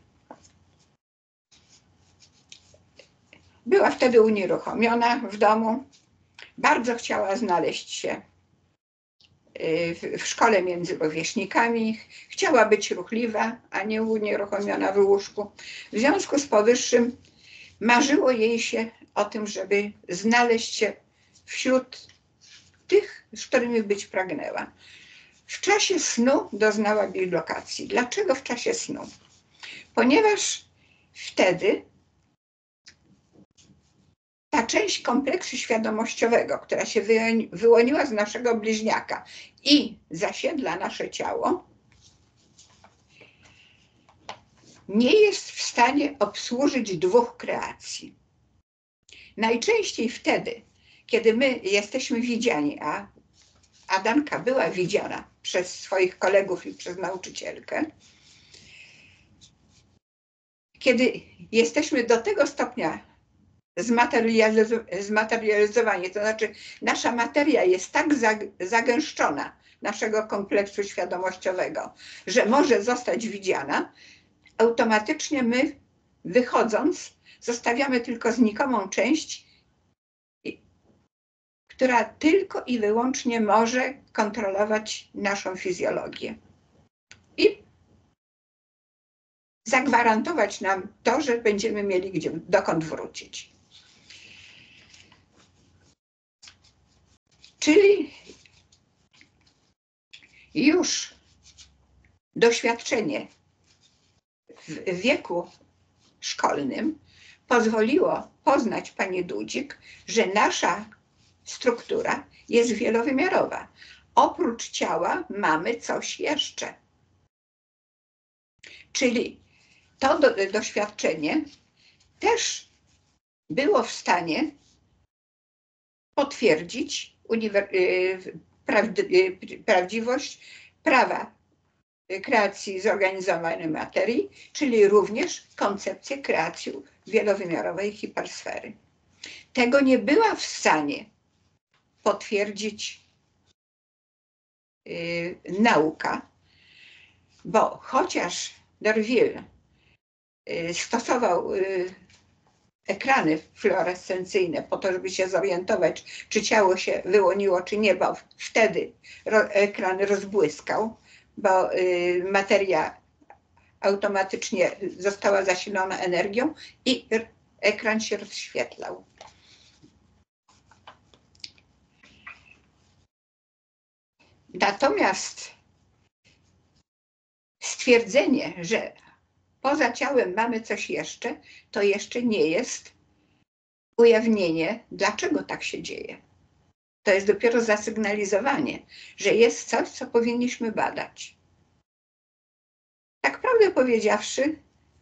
Była wtedy unieruchomiona w domu. Bardzo chciała znaleźć się w szkole między rówieśnikami. Chciała być ruchliwa, a nie unieruchomiona w łóżku. W związku z powyższym marzyło jej się o tym, żeby znaleźć się wśród tych, z którymi być pragnęła. W czasie snu doznała bilokacji. Dlaczego w czasie snu? Ponieważ wtedy ta część kompleksu świadomościowego, która się wyłoniła z naszego bliźniaka i zasiedla nasze ciało, nie jest w stanie obsłużyć dwóch kreacji. Najczęściej wtedy, kiedy my jesteśmy widziani, a Adanka była widziana przez swoich kolegów i przez nauczycielkę, kiedy jesteśmy do tego stopnia zmaterializowani, to znaczy nasza materia jest tak zagęszczona naszego kompleksu świadomościowego, że może zostać widziana, automatycznie my, wychodząc, zostawiamy tylko znikomą część, która tylko i wyłącznie może kontrolować naszą fizjologię i zagwarantować nam to, że będziemy mieli gdzie, dokąd wrócić. Czyli już doświadczenie w wieku szkolnym pozwoliło poznać pani Dudzik, że nasza struktura jest wielowymiarowa. Oprócz ciała mamy coś jeszcze. Czyli to do, doświadczenie też było w stanie potwierdzić prawdy, prawdziwość prawa kreacji zorganizowanej materii, czyli również koncepcję kreacji wielowymiarowej hipersfery. Tego nie była w stanie potwierdzić yy, nauka, bo chociaż D'Urville yy, stosował yy, ekrany fluorescencyjne po to, żeby się zorientować, czy ciało się wyłoniło, czy nie, bo wtedy ro, ekran rozbłyskał, bo y, materia automatycznie została zasilona energią i ekran się rozświetlał. Natomiast stwierdzenie, że poza ciałem mamy coś jeszcze, to jeszcze nie jest ujawnienie, dlaczego tak się dzieje. To jest dopiero zasygnalizowanie, że jest coś, co powinniśmy badać. Tak prawdę powiedziawszy,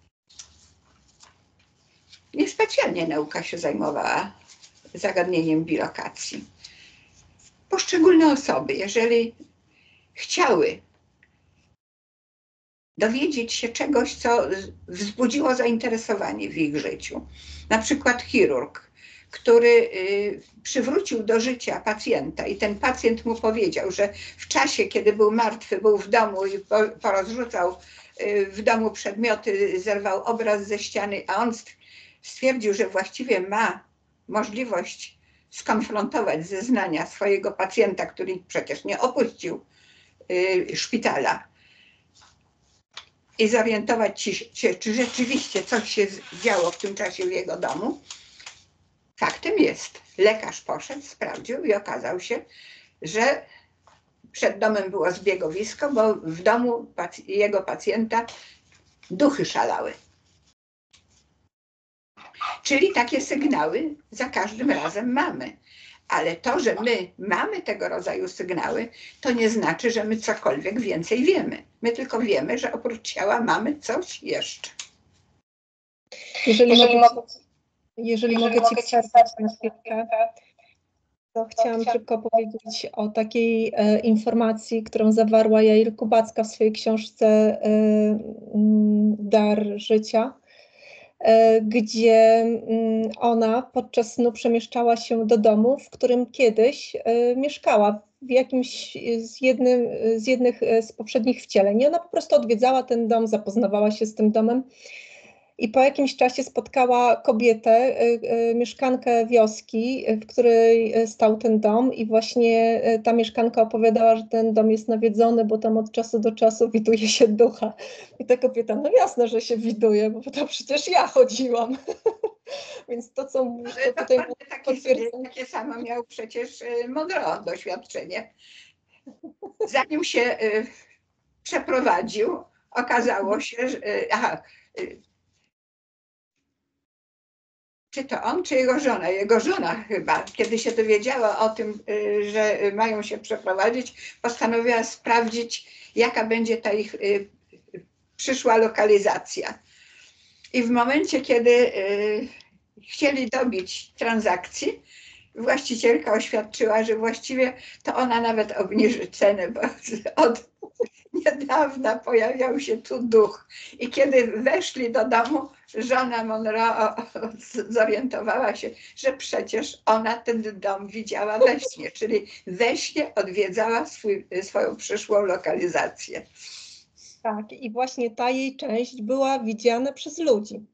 niespecjalnie nauka się zajmowała zagadnieniem bilokacji. Poszczególne osoby, jeżeli chciały dowiedzieć się czegoś, co wzbudziło zainteresowanie w ich życiu, na przykład chirurg, który przywrócił do życia pacjenta i ten pacjent mu powiedział, że w czasie, kiedy był martwy, był w domu i porozrzucał w domu przedmioty, zerwał obraz ze ściany, a on stwierdził, że właściwie ma możliwość skonfrontować zeznania swojego pacjenta, który przecież nie opuścił szpitala, i zorientować się, czy rzeczywiście coś się działo w tym czasie w jego domu. Faktem jest, lekarz poszedł, sprawdził i okazał się, że przed domem było zbiegowisko, bo w domu jego pacjenta duchy szalały. Czyli takie sygnały za każdym razem mamy. Ale to, że my mamy tego rodzaju sygnały, to nie znaczy, że my cokolwiek więcej wiemy. My tylko wiemy, że oprócz ciała mamy coś jeszcze.
Jeżeli, jeżeli mogę, jeżeli jeżeli mogę Ci przerwać na chwilkę, to chciałam tylko powiedzieć o takiej e, informacji, którą zawarła Jair Kubacka w swojej książce e, Dar życia, e, gdzie m, ona podczas snu przemieszczała się do domu, w którym kiedyś e, mieszkała, w jakimś z, jednym, z jednych z poprzednich wcieleń. I ona po prostu odwiedzała ten dom, zapoznawała się z tym domem. I po jakimś czasie spotkała kobietę, y, y, mieszkankę wioski, w której stał ten dom, i właśnie ta mieszkanka opowiadała, że ten dom jest nawiedzony, bo tam od czasu do czasu widuje się ducha. I ta kobieta, no jasne, że się widuje, bo to przecież ja chodziłam. Więc to, co mówisz, to tutaj
takie, takie samo miał przecież Monroe doświadczenie. Zanim się y, przeprowadził, okazało się, że y, aha, y, czy to on, czy jego żona? Jego żona chyba, kiedy się dowiedziała o tym, że mają się przeprowadzić, postanowiła sprawdzić, jaka będzie ta ich przyszła lokalizacja. I w momencie, kiedy chcieli dobić transakcji, właścicielka oświadczyła, że właściwie to ona nawet obniży cenę, bo od niedawna pojawiał się tu duch. I kiedy weszli do domu, żona Monroe zorientowała się, że przecież ona ten dom widziała we śnie, czyli we śnie odwiedzała swój, swoją przyszłą lokalizację.
Tak, i właśnie ta jej część była widziana przez ludzi.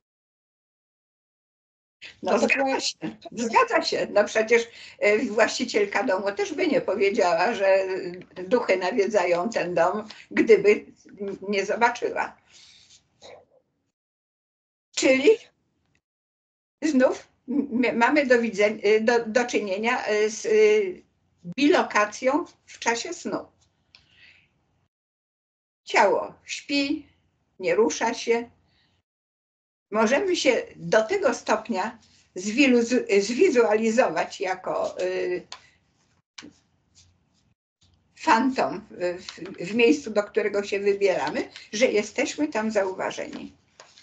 No zgadza się, zgadza się. No przecież właścicielka domu też by nie powiedziała, że duchy nawiedzają ten dom, gdyby nie zobaczyła. Czyli znów mamy do, widzenia, do, do czynienia z bilokacją w czasie snu. Ciało śpi, nie rusza się. Możemy się do tego stopnia zwizualizować jako y, fantom w, w miejscu, do którego się wybieramy, że jesteśmy tam zauważeni.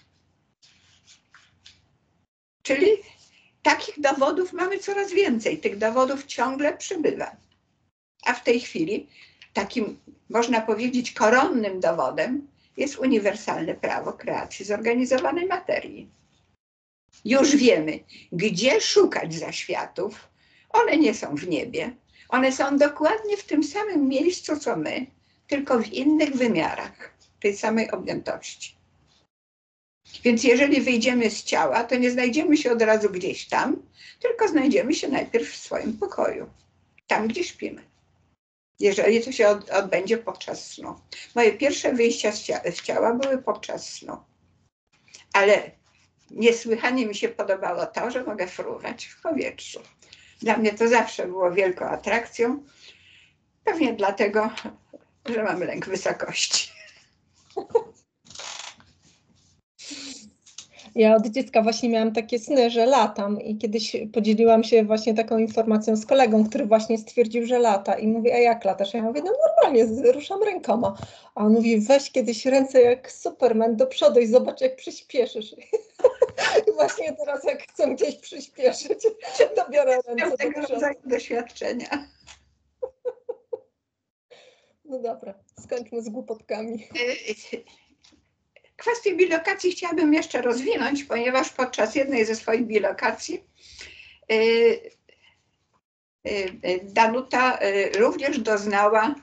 Czyli takich dowodów mamy coraz więcej. Tych dowodów ciągle przybywa. A w tej chwili takim, można powiedzieć, koronnym dowodem jest uniwersalne prawo kreacji zorganizowanej materii. Już wiemy, gdzie szukać zaświatów. One nie są w niebie. One są dokładnie w tym samym miejscu, co my, tylko w innych wymiarach tej samej objętości. Więc jeżeli wyjdziemy z ciała, to nie znajdziemy się od razu gdzieś tam, tylko znajdziemy się najpierw w swoim pokoju, tam gdzie śpimy, jeżeli to się od, odbędzie podczas snu. Moje pierwsze wyjścia z, cia z ciała były podczas snu, ale niesłychanie mi się podobało to, że mogę fruwać w powietrzu. Dla mnie to zawsze było wielką atrakcją, pewnie dlatego, że mam lęk wysokości.
Ja od dziecka właśnie miałam takie sny, że latam i kiedyś podzieliłam się właśnie taką informacją z kolegą, który właśnie stwierdził, że lata i mówi, a jak latasz? Ja mówię, no normalnie, ruszam rękoma. A on mówi, weź kiedyś ręce jak Superman do przodu i zobacz, jak przyspieszysz. I właśnie teraz jak chcę gdzieś przyspieszyć, to biorę ręce
tego
do przodu.
rodzaju doświadczenia.
No dobra, skończmy z głupotkami.
Kwestię bilokacji chciałabym jeszcze rozwinąć, ponieważ podczas jednej ze swoich bilokacji Danuta również doznała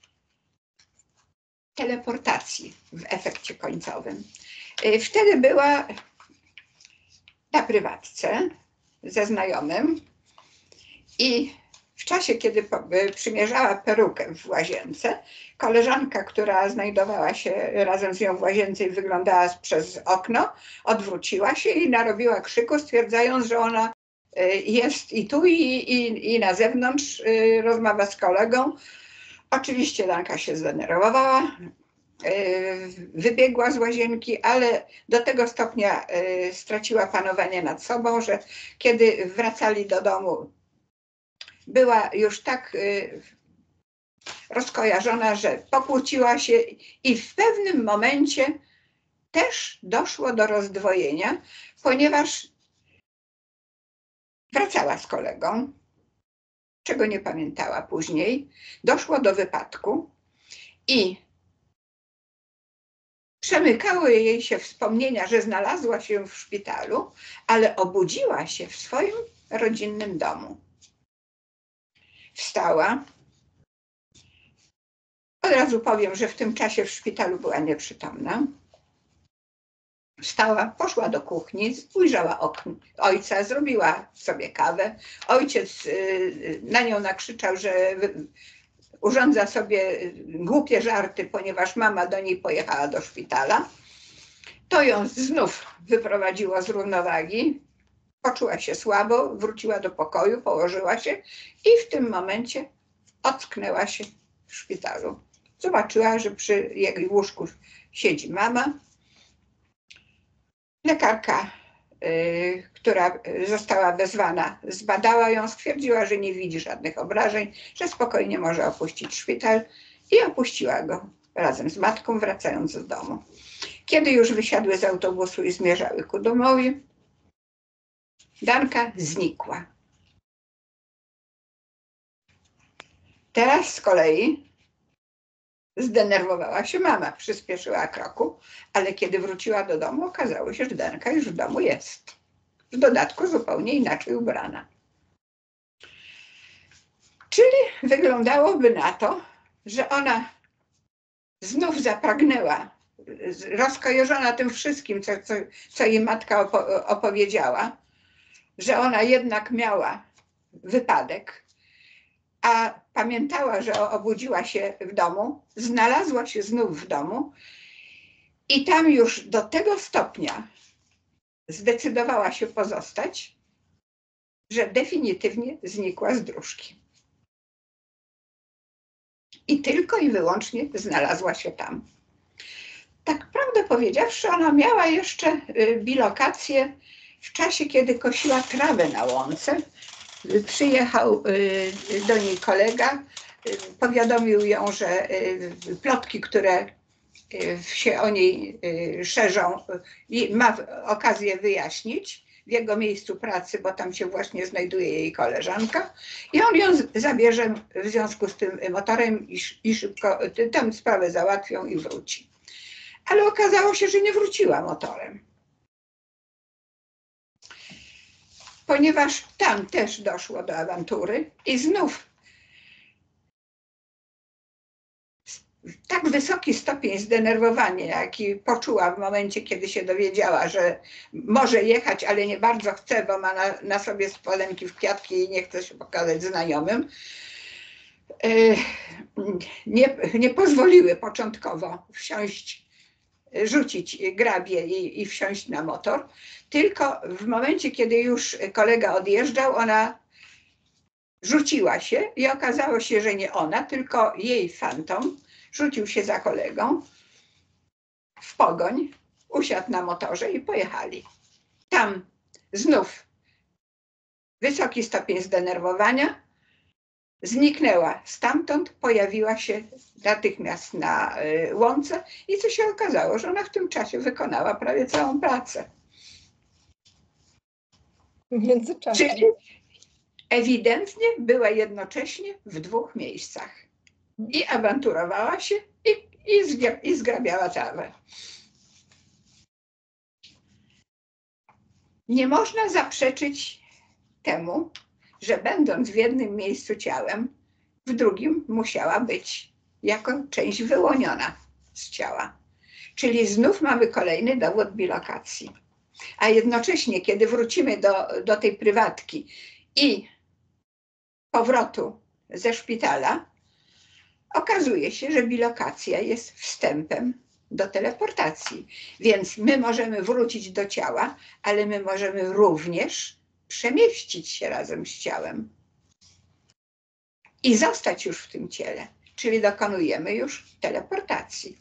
teleportacji w efekcie końcowym. Wtedy była na prywatce ze znajomym i w czasie, kiedy przymierzała perukę w łazience, koleżanka, która znajdowała się razem z nią w łazience i wyglądała przez okno, odwróciła się i narobiła krzyku, stwierdzając, że ona jest i tu, i, i, i na zewnątrz, rozmawia z kolegą. Oczywiście Danka się zdenerwowała, wybiegła z łazienki, ale do tego stopnia straciła panowanie nad sobą, że kiedy wracali do domu, była już tak rozkojarzona, że pokłóciła się i w pewnym momencie też doszło do rozdwojenia, ponieważ wracała z kolegą, czego nie pamiętała później, doszło do wypadku i przemykały jej się wspomnienia, że znalazła się w szpitalu, ale obudziła się w swoim rodzinnym domu. Wstała. Od razu powiem, że w tym czasie w szpitalu była nieprzytomna. Wstała, poszła do kuchni, ujrzała okno, ojca, zrobiła sobie kawę. Ojciec na nią nakrzyczał, że urządza sobie głupie żarty, ponieważ mama do niej pojechała do szpitala. To ją znów wyprowadziło z równowagi. Poczuła się słabo, wróciła do pokoju, położyła się i w tym momencie ocknęła się w szpitalu. Zobaczyła, że przy jej łóżku siedzi mama. Lekarka, y, która została wezwana, zbadała ją, stwierdziła, że nie widzi żadnych obrażeń, że spokojnie może opuścić szpital i opuściła go razem z matką, wracając do domu. Kiedy już wysiadły z autobusu i zmierzały ku domowi, Danka znikła. Teraz z kolei zdenerwowała się mama, przyspieszyła kroku, ale kiedy wróciła do domu, okazało się, że Danka już w domu jest. W dodatku zupełnie inaczej ubrana. Czyli wyglądałoby na to, że ona znów zapragnęła, rozkojarzona tym wszystkim, co, co, co jej matka opo opowiedziała, że ona jednak miała wypadek, a pamiętała, że obudziła się w domu, znalazła się znów w domu i tam już do tego stopnia zdecydowała się pozostać, że definitywnie znikła z dróżki. I tylko i wyłącznie znalazła się tam. Tak prawdę powiedziawszy, ona miała jeszcze bilokację w czasie, kiedy kosiła trawę na łące. Przyjechał do niej kolega, powiadomił ją, że plotki, które się o niej szerzą, ma okazję wyjaśnić w jego miejscu pracy, bo tam się właśnie znajduje jej koleżanka i on ją zabierze w związku z tym motorem i, i szybko tę sprawę załatwią i wróci. Ale okazało się, że nie wróciła motorem. Ponieważ tam też doszło do awantury i znów tak wysoki stopień zdenerwowania, jaki poczuła w momencie, kiedy się dowiedziała, że może jechać, ale nie bardzo chce, bo ma na, na sobie spodenki w kwiatki i nie chce się pokazać znajomym, nie, nie pozwoliły początkowo wsiąść, rzucić grabie i, i wsiąść na motor, tylko w momencie, kiedy już kolega odjeżdżał, ona rzuciła się i okazało się, że nie ona, tylko jej fantom rzucił się za kolegą w pogoń, usiadł na motorze i pojechali. Tam znów wysoki stopień zdenerwowania, zniknęła stamtąd, pojawiła się natychmiast na łące i co się okazało, że ona w tym czasie wykonała prawie całą pracę.
W międzyczasie.
Czyli ewidentnie była jednocześnie w dwóch miejscach. I awanturowała się i, i, i zgrabiała trawę. Nie można zaprzeczyć temu, że będąc w jednym miejscu ciałem, w drugim musiała być jako część wyłoniona z ciała. Czyli znów mamy kolejny dowód bilokacji. A jednocześnie, kiedy wrócimy do, do tej prywatki i powrotu ze szpitala, okazuje się, że bilokacja jest wstępem do teleportacji. Więc my możemy wrócić do ciała, ale my możemy również przemieścić się razem z ciałem i zostać już w tym ciele, czyli dokonujemy już teleportacji.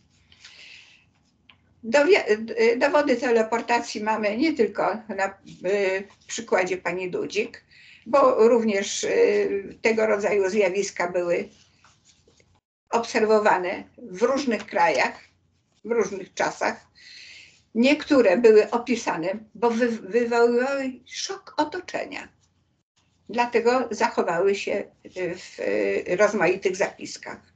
Dowody teleportacji mamy nie tylko na przykładzie pani Dudzik, bo również tego rodzaju zjawiska były obserwowane w różnych krajach, w różnych czasach. Niektóre były opisane, bo wy, wywoływały szok otoczenia. Dlatego zachowały się w rozmaitych zapiskach.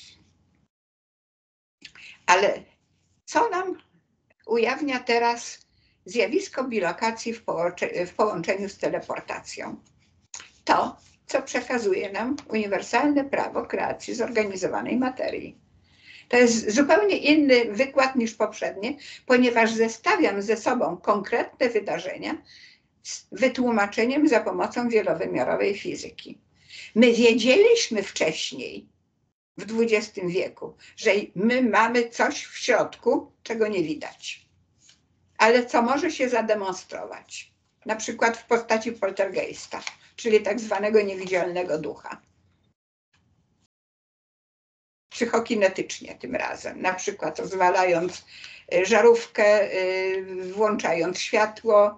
Ale co nam ujawnia teraz zjawisko bilokacji w, połącze, w połączeniu z teleportacją? To, co przekazuje nam uniwersalne prawo kreacji zorganizowanej materii. To jest zupełnie inny wykład niż poprzednie, ponieważ zestawiam ze sobą konkretne wydarzenia z wytłumaczeniem za pomocą wielowymiarowej fizyki. My wiedzieliśmy wcześniej, w dwudziestym wieku, że my mamy coś w środku, czego nie widać, ale co może się zademonstrować, na przykład w postaci poltergeista, czyli tak zwanego niewidzialnego ducha. Psychokinetycznie tym razem, na przykład rozwalając żarówkę, włączając światło,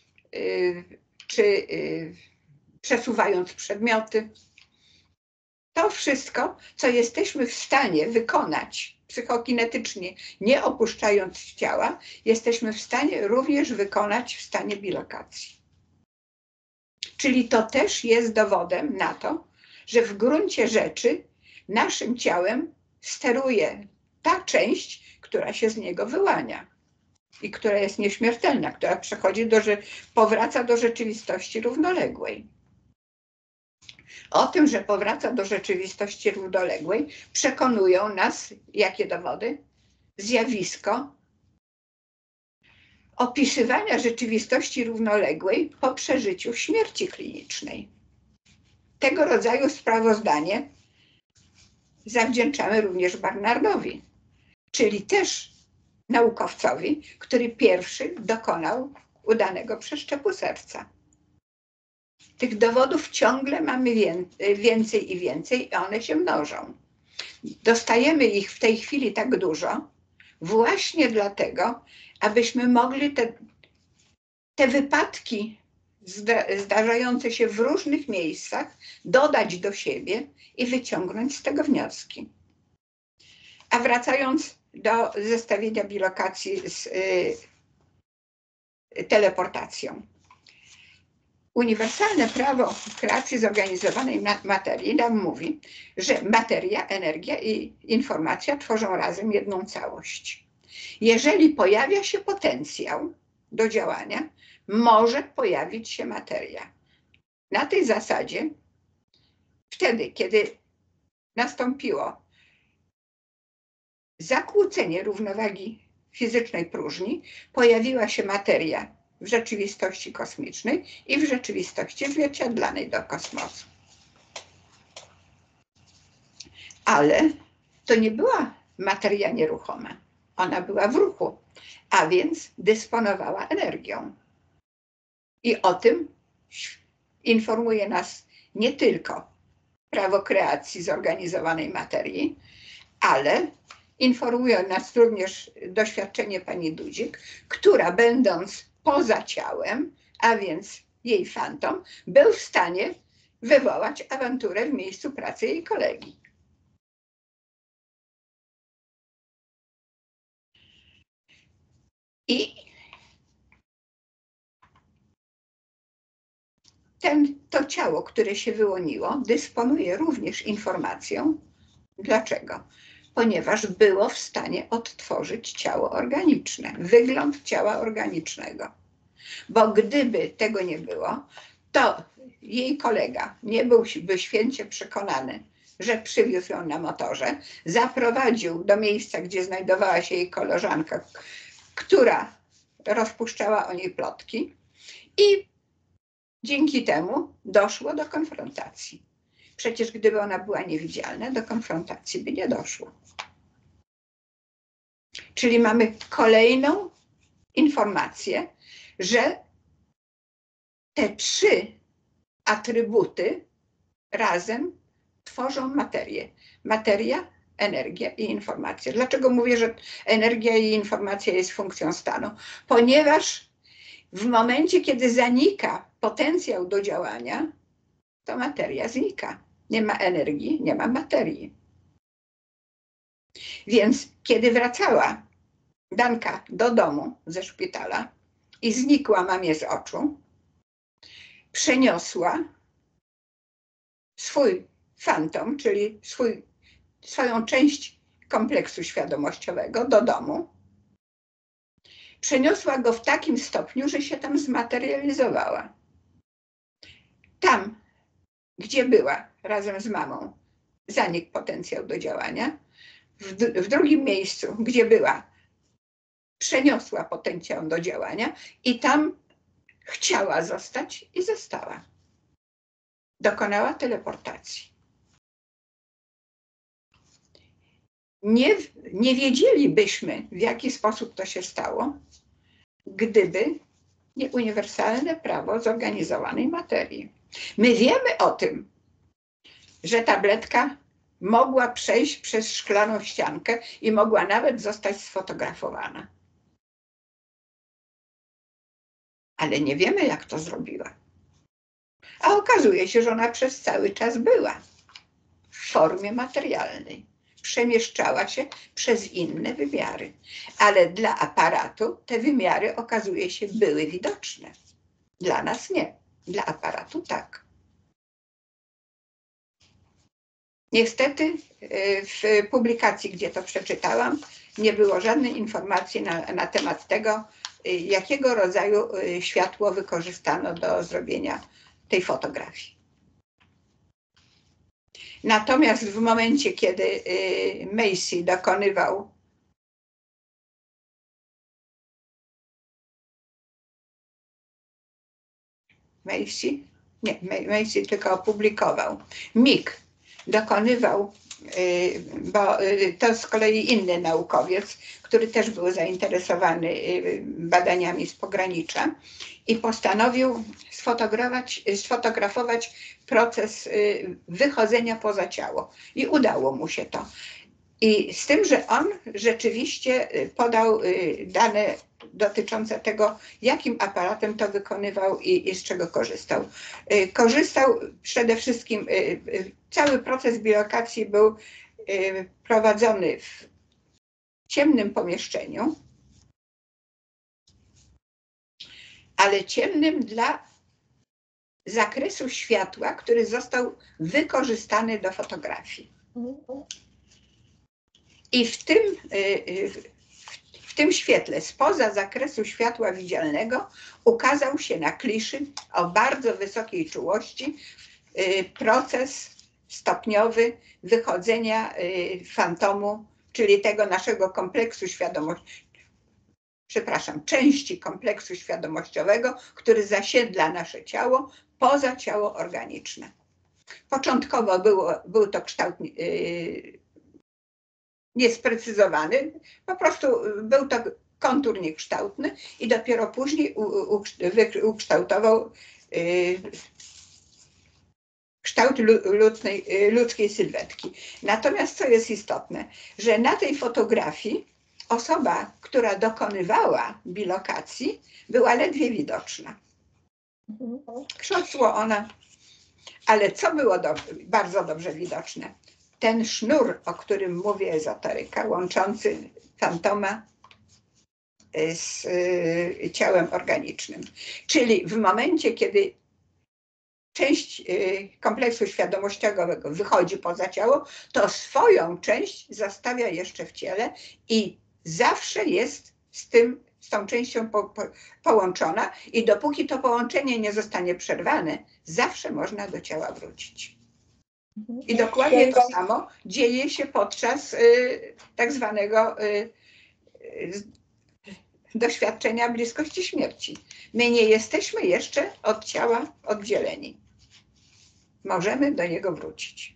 czy przesuwając przedmioty. To wszystko, co jesteśmy w stanie wykonać psychokinetycznie, nie opuszczając ciała, jesteśmy w stanie również wykonać w stanie bilokacji. Czyli to też jest dowodem na to, że w gruncie rzeczy naszym ciałem steruje ta część, która się z niego wyłania i która jest nieśmiertelna, która przechodzi do, powraca do rzeczywistości równoległej. O tym, że powraca do rzeczywistości równoległej, przekonują nas, jakie dowody? Zjawisko opisywania rzeczywistości równoległej po przeżyciu śmierci klinicznej. Tego rodzaju sprawozdanie zawdzięczamy również Barnardowi, czyli też naukowcowi, który pierwszy dokonał udanego przeszczepu serca. Tych dowodów ciągle mamy więcej i więcej i one się mnożą. Dostajemy ich w tej chwili tak dużo właśnie dlatego, abyśmy mogli te, te wypadki zdarzające się w różnych miejscach dodać do siebie i wyciągnąć z tego wnioski. A wracając do zestawienia bilokacji z y, teleportacją. Uniwersalne prawo kreacji zorganizowanej materii nam mówi, że materia, energia i informacja tworzą razem jedną całość. Jeżeli pojawia się potencjał do działania, może pojawić się materia. Na tej zasadzie, wtedy, kiedy nastąpiło zakłócenie równowagi fizycznej próżni pojawiła się materia w rzeczywistości kosmicznej i w rzeczywistości zwierciadlanej do kosmosu. Ale to nie była materia nieruchoma. Ona była w ruchu, a więc dysponowała energią. I o tym informuje nas nie tylko prawo kreacji zorganizowanej materii, ale informuje nas również doświadczenie pani Dudzik, która będąc poza ciałem, a więc jej fantom, był w stanie wywołać awanturę w miejscu pracy jej kolegi. I ten, to ciało, które się wyłoniło, dysponuje również informacją. Dlaczego? Ponieważ było w stanie odtworzyć ciało organiczne, wygląd ciała organicznego. Bo gdyby tego nie było, to jej kolega nie byłby święcie przekonany, że przywiózł ją na motorze, zaprowadził do miejsca, gdzie znajdowała się jej koleżanka, która rozpuszczała o niej plotki i dzięki temu doszło do konfrontacji. Przecież gdyby ona była niewidzialna, do konfrontacji by nie doszło. Czyli mamy kolejną informację, że te trzy atrybuty razem tworzą materię. Materia, energia i informacja. Dlaczego mówię, że energia i informacja jest funkcją stanu? Ponieważ w momencie, kiedy zanika potencjał do działania, to materia znika. Nie ma energii, nie ma materii. Więc kiedy wracała Danka do domu ze szpitala i znikła mamie z oczu, przeniosła swój fantom, czyli swój, swoją część kompleksu świadomościowego do domu. Przeniosła go w takim stopniu, że się tam zmaterializowała. Tam, gdzie była razem z mamą, zanikł potencjał do działania. W, w drugim miejscu, gdzie była, przeniosła potencjał do działania i tam chciała zostać i została. Dokonała teleportacji. Nie, nie wiedzielibyśmy, w jaki sposób to się stało, gdyby nie uniwersalne prawo zorganizowanej materii. My wiemy o tym, że tabletka mogła przejść przez szklaną ściankę i mogła nawet zostać sfotografowana. Ale nie wiemy, jak to zrobiła. A okazuje się, że ona przez cały czas była w formie materialnej. Przemieszczała się przez inne wymiary. Ale dla aparatu te wymiary, okazuje się, były widoczne. Dla nas nie. Dla aparatu tak. Niestety w publikacji, gdzie to przeczytałam, nie było żadnej informacji na, na temat tego, jakiego rodzaju światło wykorzystano do zrobienia tej fotografii. Natomiast w momencie, kiedy Macy dokonywał Macy? Nie, Macy tylko opublikował. Mick dokonywał, bo to z kolei inny naukowiec, który też był zainteresowany badaniami z pogranicza i postanowił sfotografować, sfotografować proces wychodzenia poza ciało. I udało mu się to. I z tym, że on rzeczywiście podał dane dotyczące tego, jakim aparatem to wykonywał i, i z czego korzystał. Korzystał przede wszystkim, cały proces bilokacji był prowadzony w ciemnym pomieszczeniu, ale ciemnym dla zakresu światła, który został wykorzystany do fotografii. I w tym, w tym świetle, spoza zakresu światła widzialnego, ukazał się na kliszy o bardzo wysokiej czułości proces stopniowy wychodzenia fantomu czyli tego naszego kompleksu świadomości, przepraszam, części kompleksu świadomościowego, który zasiedla nasze ciało poza ciało organiczne. Początkowo było, był to kształt yy, niesprecyzowany, po prostu był to kontur niekształtny i dopiero później u, u, ukształtował yy, kształt ludzkiej, ludzkiej sylwetki. Natomiast co jest istotne, że na tej fotografii osoba, która dokonywała bilokacji, była ledwie widoczna. Krząsło ona, ale co było do, bardzo dobrze widoczne? Ten sznur, o którym mówi ezoteryka, łączący fantoma z y, ciałem organicznym. Czyli w momencie, kiedy część y, kompleksu świadomościowego wychodzi poza ciało, to swoją część zostawia jeszcze w ciele i zawsze jest z tym, z tą częścią po, po, połączona i dopóki to połączenie nie zostanie przerwane, zawsze można do ciała wrócić. I dokładnie to samo dzieje się podczas y, tak zwanego y, y, doświadczenia bliskości śmierci. My nie jesteśmy jeszcze od ciała oddzieleni. Możemy do niego wrócić.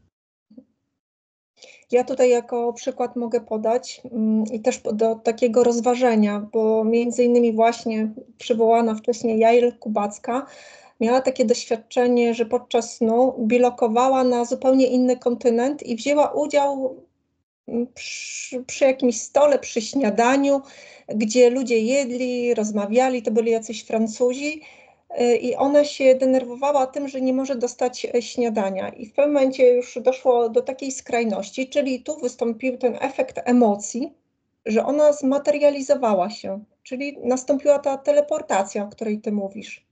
Ja tutaj jako przykład mogę podać i też do takiego rozważenia, bo między innymi właśnie przywołana wcześniej Jael Kubacka miała takie doświadczenie, że podczas snu bilokowała na zupełnie inny kontynent i wzięła udział przy, przy jakimś stole, przy śniadaniu, gdzie ludzie jedli, rozmawiali, to byli jacyś Francuzi i ona się denerwowała tym, że nie może dostać śniadania i w pewnym momencie już doszło do takiej skrajności, czyli tu wystąpił ten efekt emocji, że ona zmaterializowała się, czyli nastąpiła ta teleportacja, o której ty mówisz.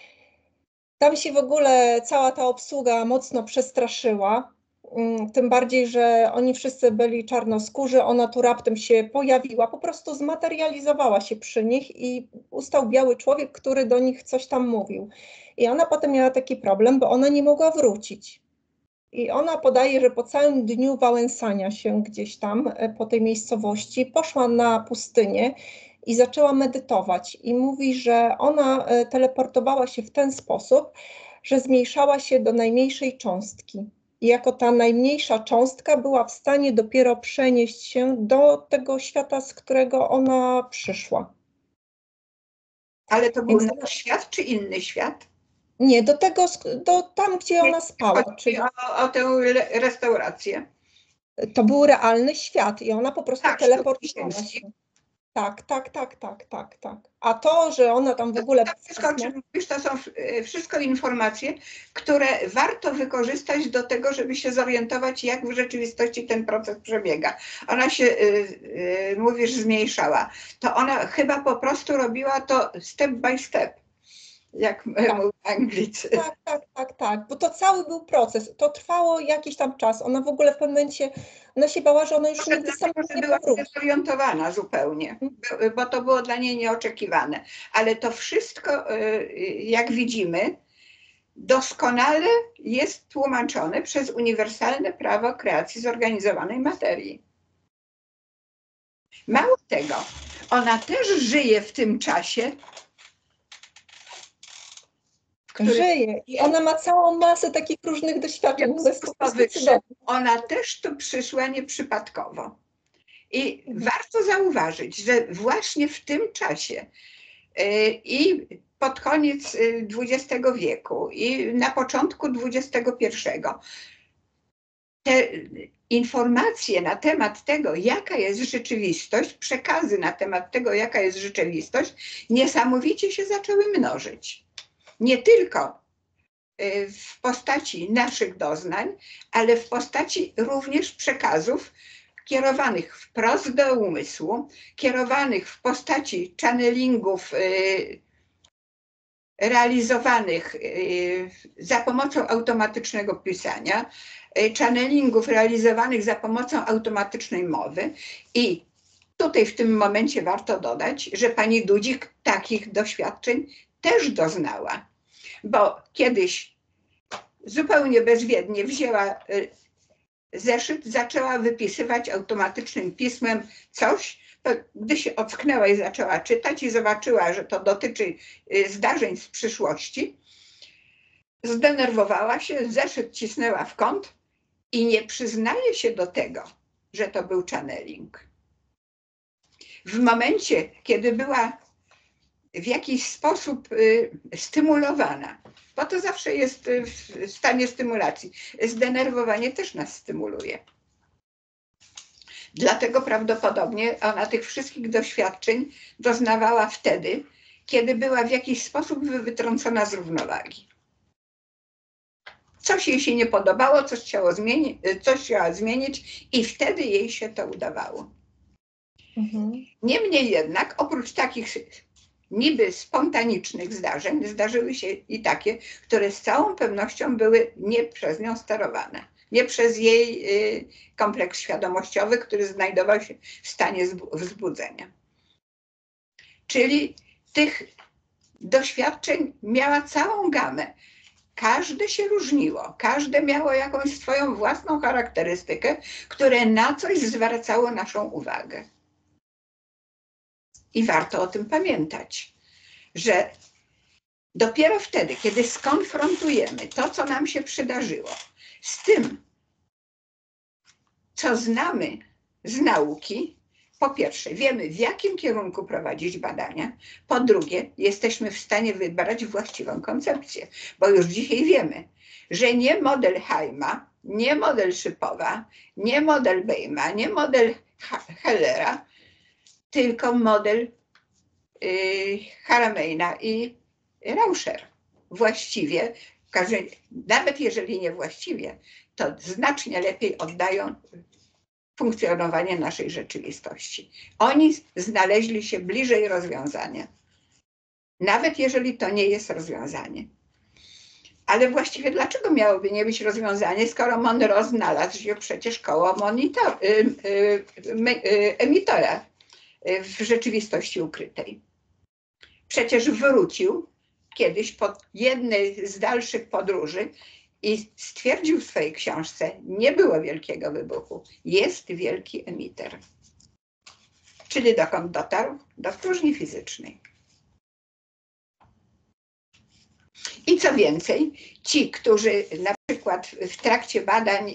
Tam się w ogóle cała ta obsługa mocno przestraszyła, tym bardziej, że oni wszyscy byli czarnoskórzy, ona tu raptem się pojawiła, po prostu zmaterializowała się przy nich i ustał biały człowiek, który do nich coś tam mówił. I ona potem miała taki problem, bo ona nie mogła wrócić. I ona podaje, że po całym dniu wałęsania się gdzieś tam po tej miejscowości poszła na pustynię i zaczęła medytować. I mówi, że ona teleportowała się w ten sposób, że zmniejszała się do najmniejszej cząstki. I jako ta najmniejsza cząstka była w stanie dopiero przenieść się do tego świata, z którego ona przyszła.
Ale to był Więc... nasz świat czy inny świat?
Nie, do tego, do tam, gdzie nie, ona spała.
Czyli o, o tę restaurację.
To był realny świat i ona po prostu
tak,
teleportowała się. Tak, tak, tak, tak, tak, tak. A to, że ona tam w ogóle...
To wszystko, o czym mówisz, to są wszystko informacje, które warto wykorzystać do tego, żeby się zorientować, jak w rzeczywistości ten proces przebiega. Ona się, yy, yy, mówisz, zmniejszała. To ona chyba po prostu robiła to step by step, jak tak. mówią Anglicy.
Tak, tak, tak, tak, bo to cały był proces. To trwało jakiś tam czas. Ona w ogóle w pewnym momencie, ona się bała, że ona już
Może
nigdy sama nie
była
powróci.
zdezorientowana zupełnie, bo to było dla niej nieoczekiwane. Ale to wszystko, jak widzimy, doskonale jest tłumaczone przez uniwersalne prawo kreacji zorganizowanej materii. Mało tego, ona też żyje w tym czasie,
Który... Żyje i ona ma całą masę takich różnych doświadczeń.
Ona też tu przyszła nieprzypadkowo. I mhm. warto zauważyć, że właśnie w tym czasie yy, i pod koniec dwudziestego wieku i na początku dwudziestego pierwszego te informacje na temat tego, jaka jest rzeczywistość, przekazy na temat tego, jaka jest rzeczywistość, niesamowicie się zaczęły mnożyć. Nie tylko w postaci naszych doznań, ale w postaci również przekazów kierowanych wprost do umysłu, kierowanych w postaci channelingów realizowanych za pomocą automatycznego pisania, channelingów realizowanych za pomocą automatycznej mowy. I tutaj w tym momencie warto dodać, że pani Dudzik takich doświadczeń też doznała, bo kiedyś zupełnie bezwiednie wzięła zeszyt, zaczęła wypisywać automatycznym pismem coś, to gdy się ocknęła i zaczęła czytać i zobaczyła, że to dotyczy zdarzeń z przyszłości, zdenerwowała się, zeszyt cisnęła w kąt i nie przyznaje się do tego, że to był channeling. W momencie, kiedy była w jakiś sposób y, stymulowana, bo to zawsze jest w stanie stymulacji, zdenerwowanie też nas stymuluje. Dlatego prawdopodobnie ona tych wszystkich doświadczeń doznawała wtedy, kiedy była w jakiś sposób wytrącona z równowagi. Coś jej się nie podobało, coś chciało zmienić, coś chciała zmienić i wtedy jej się to udawało. Mhm. Niemniej jednak, oprócz takich niby spontanicznych zdarzeń, zdarzyły się i takie, które z całą pewnością były nie przez nią sterowane. Nie przez jej y, kompleks świadomościowy, który znajdował się w stanie wzbudzenia. Czyli tych doświadczeń miała całą gamę. Każde się różniło, każde miało jakąś swoją własną charakterystykę, które na coś zwracało naszą uwagę. I warto o tym pamiętać, że dopiero wtedy, kiedy skonfrontujemy to, co nam się przydarzyło, z tym, co znamy z nauki, po pierwsze, wiemy, w jakim kierunku prowadzić badania, po drugie, jesteśmy w stanie wybrać właściwą koncepcję, bo już dzisiaj wiemy, że nie model Heima, nie model Szypowa, nie model Bejma, nie model Hellera, tylko model y, Harameina i Rauscher. Właściwie, nawet jeżeli nie właściwie, to znacznie lepiej oddają funkcjonowanie naszej rzeczywistości. Oni znaleźli się bliżej rozwiązania, nawet jeżeli to nie jest rozwiązanie. Ale właściwie dlaczego miałoby nie być rozwiązanie, skoro Monroe znalazł się przecież koło monitor, y, y, y, emitora w rzeczywistości ukrytej? Przecież wrócił kiedyś po jednej z dalszych podróży i stwierdził w swojej książce, nie było wielkiego wybuchu, jest wielki emiter. Czyli dokąd dotarł? Do próżni fizycznej. I co więcej, ci, którzy na przykład w trakcie badań,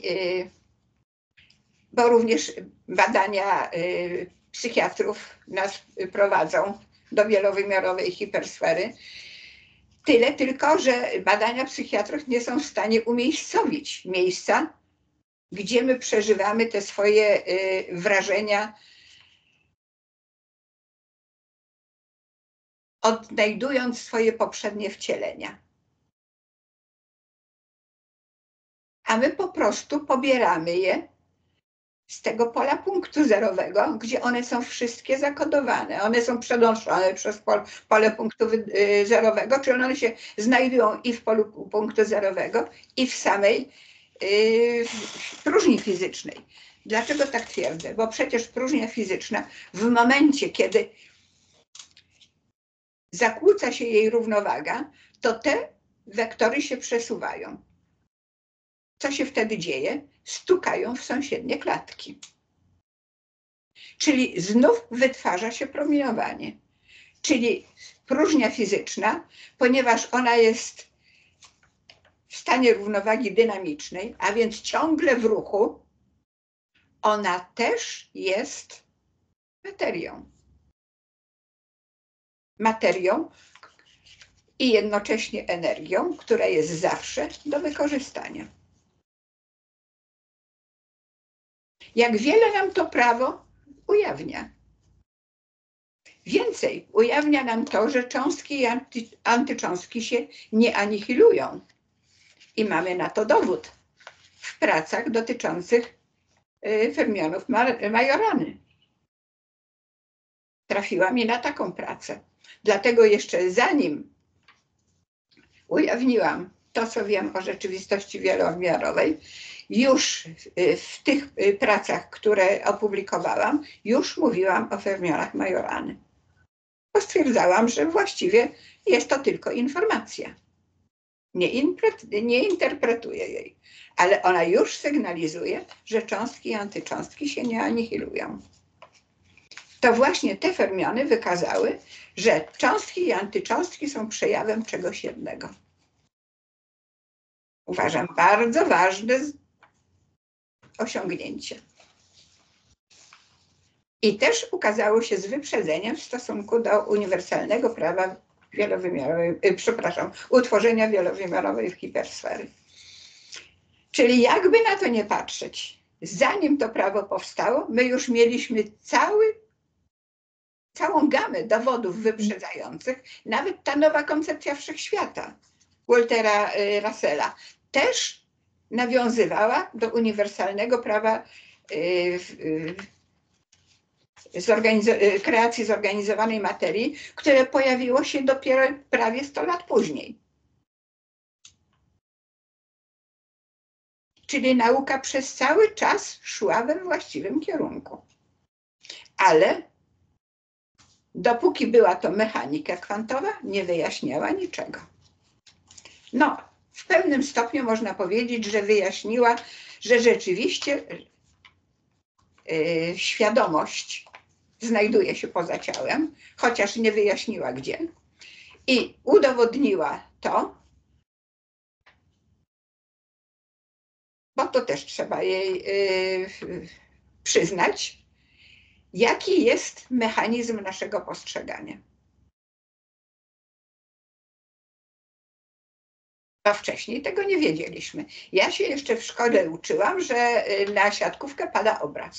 bo również badania psychiatrów nas prowadzą do wielowymiarowej hipersfery, tyle tylko, że badania psychiatrów nie są w stanie umiejscowić miejsca, gdzie my przeżywamy te swoje wrażenia, odnajdując swoje poprzednie wcielenia. A my po prostu pobieramy je z tego pola punktu zerowego, gdzie one są wszystkie zakodowane. One są przenoszone przez pole punktu zerowego, czyli one się znajdują i w polu punktu zerowego, i w samej yy, próżni fizycznej. Dlaczego tak twierdzę? Bo przecież próżnia fizyczna w momencie, kiedy zakłóca się jej równowaga, to te wektory się przesuwają. Co się wtedy dzieje? Stukają w sąsiednie klatki. Czyli znów wytwarza się promieniowanie. Czyli próżnia fizyczna, ponieważ ona jest w stanie równowagi dynamicznej, a więc ciągle w ruchu, ona też jest materią. Materią i jednocześnie energią, która jest zawsze do wykorzystania. Jak wiele nam to prawo ujawnia. Więcej, ujawnia nam to, że cząstki i anty, antycząstki się nie anihilują. I mamy na to dowód w pracach dotyczących y, fermionów Majorany. Trafiła mi na taką pracę. Dlatego jeszcze zanim ujawniłam to, co wiem o rzeczywistości wielowymiarowej, już w tych pracach, które opublikowałam, już mówiłam o fermionach Majorany. Bo stwierdzałam, że właściwie jest to tylko informacja. Nie, nie interpretuje jej, ale ona już sygnalizuje, że cząstki i antycząstki się nie anihilują. To właśnie te fermiony wykazały, że cząstki i antycząstki są przejawem czegoś jednego. Uważam, bardzo ważne osiągnięcie. I też ukazało się z wyprzedzeniem w stosunku do uniwersalnego prawa wielowymiarowej, przepraszam, utworzenia wielowymiarowej hipersfery. Czyli jakby na to nie patrzeć, zanim to prawo powstało, my już mieliśmy cały, całą gamę dowodów wyprzedzających, nawet ta nowa koncepcja wszechświata Waltera Russella też nawiązywała do uniwersalnego prawa Zorganizo- kreacji zorganizowanej materii, które pojawiło się dopiero prawie sto lat później. Czyli nauka przez cały czas szła we właściwym kierunku. Ale dopóki była to mechanika kwantowa, nie wyjaśniała niczego. No, w pewnym stopniu można powiedzieć, że wyjaśniła, że rzeczywiście yy, świadomość znajduje się poza ciałem, chociaż nie wyjaśniła gdzie. I udowodniła to, bo to też trzeba jej yy, przyznać, jaki jest mechanizm naszego postrzegania. A wcześniej tego nie wiedzieliśmy. Ja się jeszcze w szkole uczyłam, że na siatkówkę pada obraz.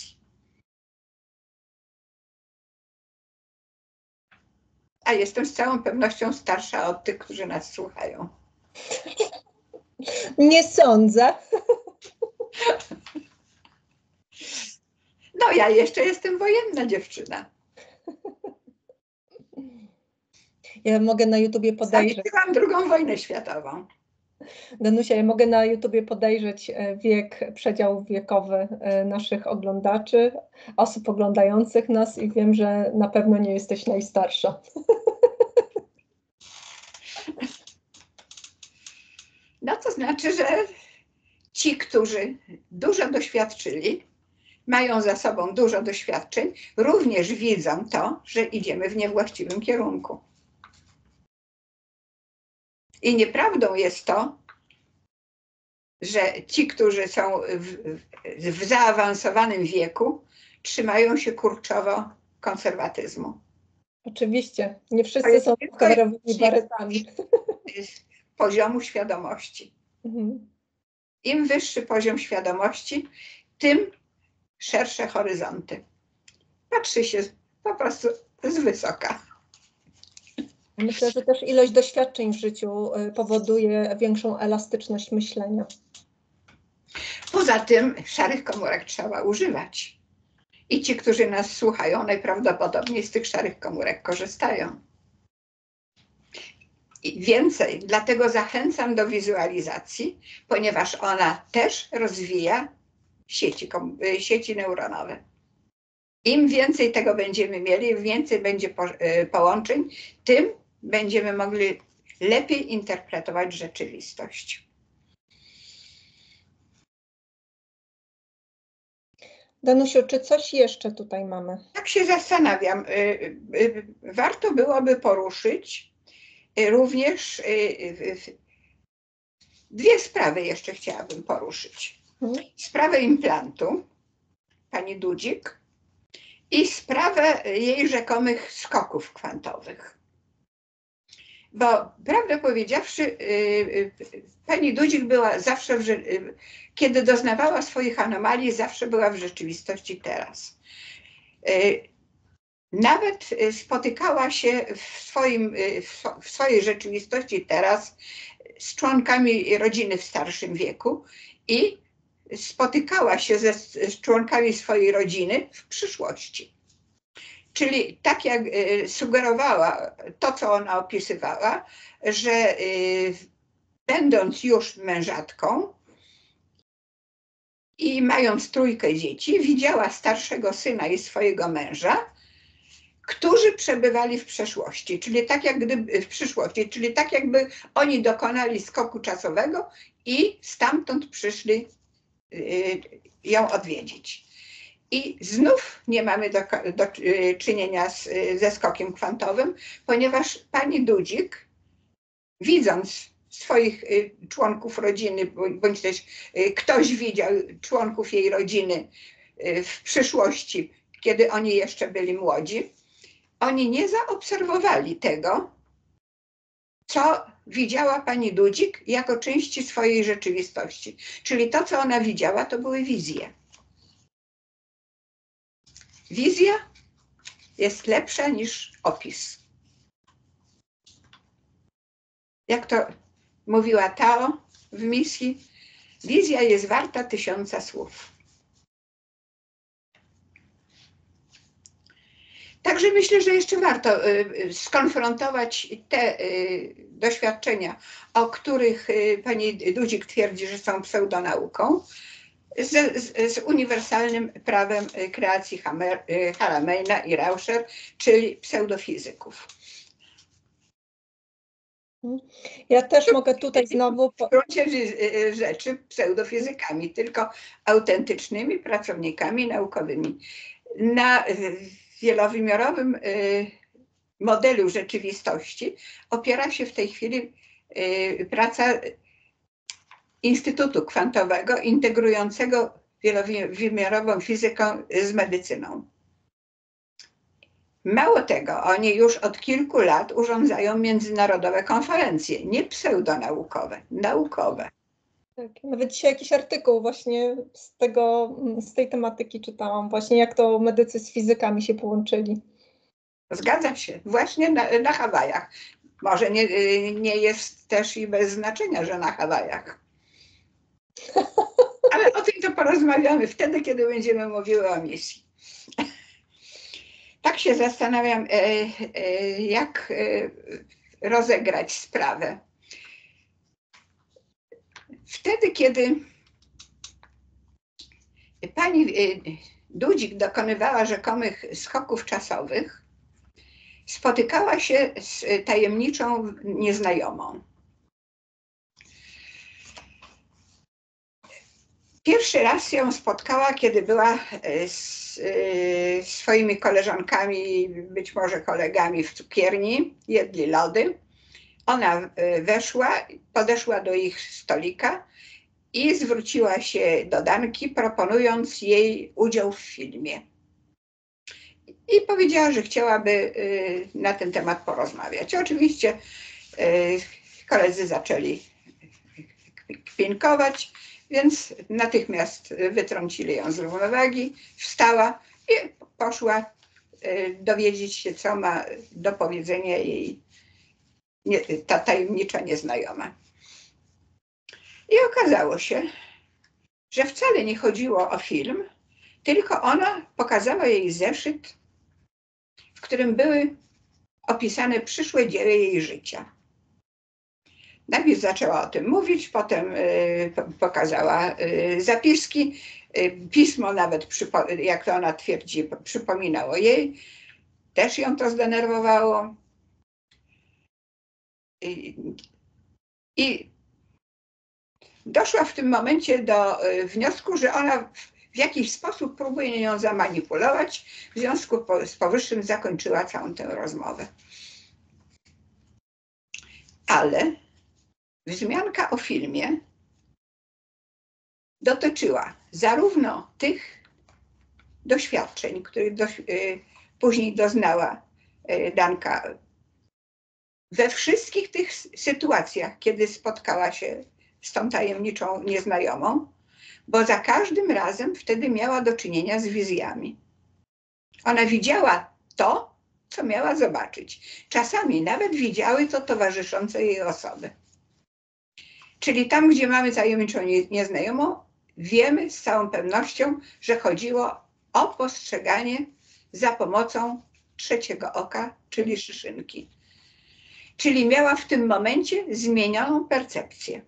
A jestem z całą pewnością starsza od tych, którzy nas słuchają.
Nie sądzę.
No ja jeszcze jestem wojenna dziewczyna.
Ja mogę na YouTubie podejrzeć.
Zakończyłam drugą wojnę światową.
Danusia, ja mogę na YouTubie podejrzeć wiek, przedział wiekowy naszych oglądaczy, osób oglądających nas i wiem, że na pewno nie jesteś najstarsza.
No to znaczy, że ci, którzy dużo doświadczyli, mają za sobą dużo doświadczeń, również widzą to, że idziemy w niewłaściwym kierunku. I nieprawdą jest to, że ci, którzy są w, w zaawansowanym wieku, trzymają się kurczowo konserwatyzmu.
Oczywiście, nie wszyscy są kolorowymi baretami.
Poziomu świadomości. Mhm. Im wyższy poziom świadomości, tym szersze horyzonty. Patrzy się po prostu z wysoka.
Myślę, że też ilość doświadczeń w życiu powoduje większą elastyczność myślenia.
Poza tym szarych komórek trzeba używać. I ci, którzy nas słuchają, najprawdopodobniej z tych szarych komórek korzystają. I więcej, dlatego zachęcam do wizualizacji, ponieważ ona też rozwija sieci, sieci neuronowe. Im więcej tego będziemy mieli, im więcej będzie po, połączeń, tym będziemy mogli lepiej interpretować rzeczywistość.
Danusiu, czy coś jeszcze tutaj mamy?
Tak się zastanawiam. Warto byłoby poruszyć również dwie sprawy jeszcze chciałabym poruszyć. Sprawę implantu pani Dudzik i sprawę jej rzekomych skoków kwantowych. Bo prawdę powiedziawszy, pani Dudzik była zawsze, w, kiedy doznawała swoich anomalii, zawsze była w rzeczywistości teraz. Nawet spotykała się w, swoim, w swojej rzeczywistości teraz z członkami rodziny w starszym wieku i spotykała się ze, z członkami swojej rodziny w przyszłości. Czyli tak jak sugerowała to, co ona opisywała, że będąc już mężatką i mając trójkę dzieci, widziała starszego syna i swojego męża, którzy przebywali w przeszłości, czyli tak jak gdyby w przyszłości, czyli tak jakby oni dokonali skoku czasowego i stamtąd przyszli ją odwiedzić. I znów nie mamy do, do czynienia z, ze skokiem kwantowym, ponieważ pani Dudzik, widząc swoich członków rodziny, bądź też ktoś widział członków jej rodziny w przyszłości, kiedy oni jeszcze byli młodzi, oni nie zaobserwowali tego, co widziała pani Dudzik jako części swojej rzeczywistości. Czyli to, co ona widziała, to były wizje. Wizja jest lepsza niż opis. Jak to mówiła Tao w misji, wizja jest warta tysiąca słów. Także myślę, że jeszcze warto skonfrontować te doświadczenia, o których pani Dudzik twierdzi, że są pseudonauką, z, z, z uniwersalnym prawem kreacji Halameina i Rauscher, czyli pseudofizyków.
Ja też mogę tutaj znowu...
W gruncie rzeczy pseudofizykami, tylko autentycznymi pracownikami naukowymi. Na wielowymiarowym modelu rzeczywistości opiera się w tej chwili praca Instytutu Kwantowego integrującego wielowymiarową fizykę z medycyną. Mało tego, oni już od kilku lat urządzają międzynarodowe konferencje, nie pseudonaukowe, naukowe.
Tak, nawet dzisiaj jakiś artykuł właśnie z, tego, z tej tematyki czytałam, właśnie jak to medycy z fizykami się połączyli.
Zgadza się, właśnie na, na Hawajach. Może nie, nie jest też i bez znaczenia, że na Hawajach. Ale o tym to porozmawiamy wtedy, kiedy będziemy mówiły o misji. Tak się zastanawiam, jak rozegrać sprawę. Wtedy, kiedy pani Dudzik dokonywała rzekomych skoków czasowych, spotykała się z tajemniczą nieznajomą. Pierwszy raz ją spotkała, kiedy była z swoimi koleżankami, być może kolegami w cukierni, jedli lody. Ona weszła, podeszła do ich stolika i zwróciła się do Danki, proponując jej udział w filmie. I powiedziała, że chciałaby na ten temat porozmawiać. Oczywiście koledzy zaczęli kpinkować, więc natychmiast wytrącili ją z równowagi, wstała i poszła dowiedzieć się, co ma do powiedzenia jej ta tajemnicza nieznajoma. I okazało się, że wcale nie chodziło o film, tylko ona pokazała jej zeszyt, w którym były opisane przyszłe dzieje jej życia. Najpierw zaczęła o tym mówić, potem y, pokazała y, zapiski, y, pismo nawet, jak to ona twierdzi, przypominało jej. Też ją to zdenerwowało. I, i doszła w tym momencie do y, wniosku, że ona w jakiś sposób próbuje ją zamanipulować. W związku po, z powyższym zakończyła całą tę rozmowę. Ale wzmianka o filmie dotyczyła zarówno tych doświadczeń, których do, y, później doznała y, Danka we wszystkich tych sytuacjach, kiedy spotkała się z tą tajemniczą nieznajomą, bo za każdym razem wtedy miała do czynienia z wizjami. Ona widziała to, co miała zobaczyć. Czasami nawet widziały to towarzyszące jej osoby. Czyli tam, gdzie mamy tajemniczą nieznajomą, wiemy z całą pewnością, że chodziło o postrzeganie za pomocą trzeciego oka, czyli szyszynki. Czyli miała w tym momencie zmienioną percepcję.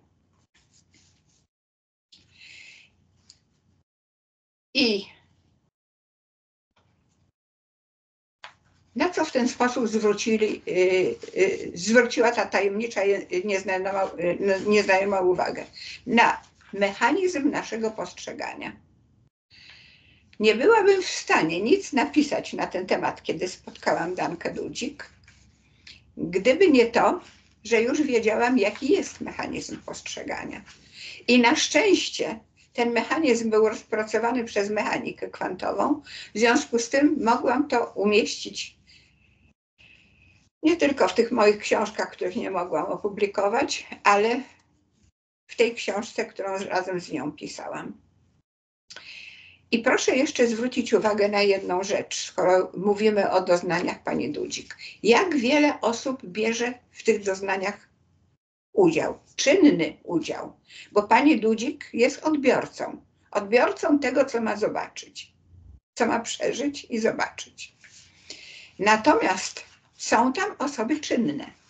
I na co co w ten sposób zwrócili, zwróciła ta tajemnicza nieznajoma, nieznajoma uwagę? Na mechanizm naszego postrzegania. Nie byłabym w stanie nic napisać na ten temat, kiedy spotkałam Dankę Dudzik, gdyby nie to, że już wiedziałam, jaki jest mechanizm postrzegania. I na szczęście ten mechanizm był rozpracowany przez mechanikę kwantową, w związku z tym mogłam to umieścić nie tylko w tych moich książkach, których nie mogłam opublikować, ale w tej książce, którą razem z nią pisałam. I proszę jeszcze zwrócić uwagę na jedną rzecz, skoro mówimy o doznaniach pani Dudzik. Jak wiele osób bierze w tych doznaniach udział, czynny udział, bo pani Dudzik jest odbiorcą, odbiorcą tego, co ma zobaczyć, co ma przeżyć i zobaczyć. Natomiast są tam osoby czynne.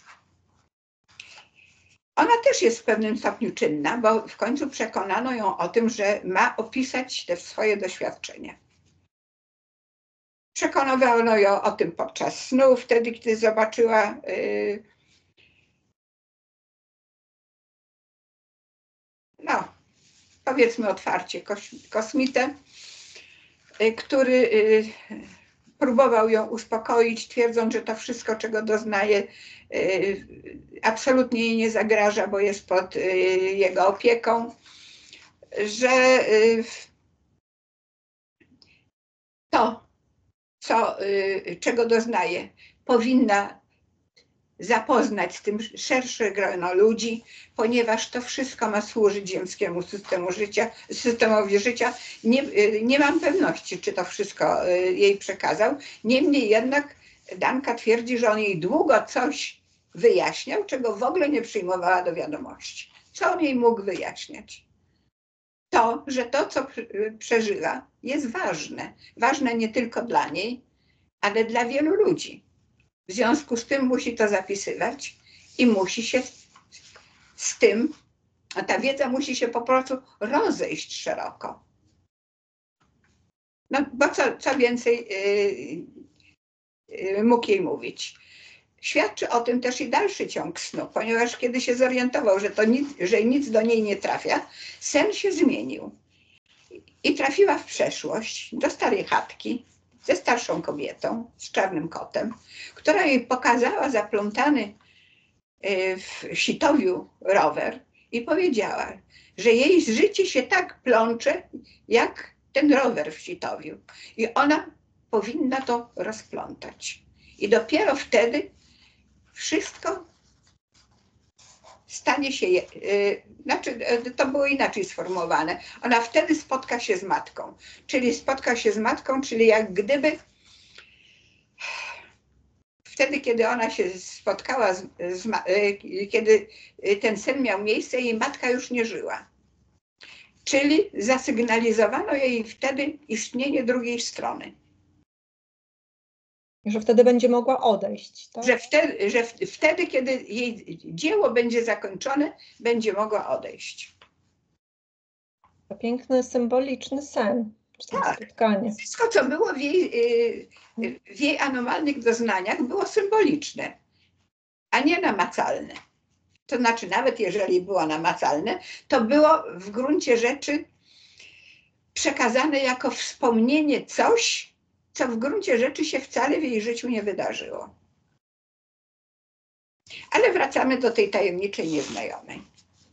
Ona też jest w pewnym stopniu czynna, bo w końcu przekonano ją o tym, że ma opisać te swoje doświadczenia. Przekonywano ją o tym podczas snu, wtedy, kiedy zobaczyła yy, no, powiedzmy otwarcie, kosmitę, yy, który yy, próbował ją uspokoić, twierdząc, że to wszystko, czego doznaje, absolutnie jej nie zagraża, bo jest pod jego opieką, że to, co, czego doznaje, powinna zapoznać z tym szersze grono ludzi, ponieważ to wszystko ma służyć ziemskiemu systemu życia, systemowi życia. Nie, nie mam pewności, czy to wszystko jej przekazał. Niemniej jednak Danka twierdzi, że on jej długo coś wyjaśniał, czego w ogóle nie przyjmowała do wiadomości. Co on jej mógł wyjaśniać? To, że to, co przeżyła, jest ważne. Ważne nie tylko dla niej, ale dla wielu ludzi. W związku z tym musi to zapisywać i musi się z tym, a ta wiedza musi się po prostu rozejść szeroko. No bo co, co więcej yy, yy, mógł jej mówić? Świadczy o tym też i dalszy ciąg snu, ponieważ kiedy się zorientował, że, to nic, że nic do niej nie trafia, sen się zmienił. I trafiła w przeszłość, do starej chatki, ze starszą kobietą, z czarnym kotem, która jej pokazała zaplątany w sitowiu rower i powiedziała, że jej życie się tak plącze, jak ten rower w sitowiu. I ona powinna to rozplątać. I dopiero wtedy wszystko stanie się, yy, znaczy to było inaczej sformułowane, ona wtedy spotka się z matką, czyli spotka się z matką, czyli jak gdyby wtedy, kiedy ona się spotkała, z, z, yy, kiedy ten sen miał miejsce, jej matka już nie żyła. Czyli zasygnalizowano jej wtedy istnienie drugiej strony.
Że wtedy będzie mogła odejść, tak?
Że wtedy, że wtedy, kiedy jej dzieło będzie zakończone, będzie mogła odejść.
To piękny, symboliczny sen.
Tak.
Spotkanie.
Wszystko, co było w jej, w jej anomalnych doznaniach, było symboliczne, a nie namacalne. To znaczy, nawet jeżeli było namacalne, to było w gruncie rzeczy przekazane jako wspomnienie coś, co w gruncie rzeczy się wcale w jej życiu nie wydarzyło. Ale wracamy do tej tajemniczej nieznajomej.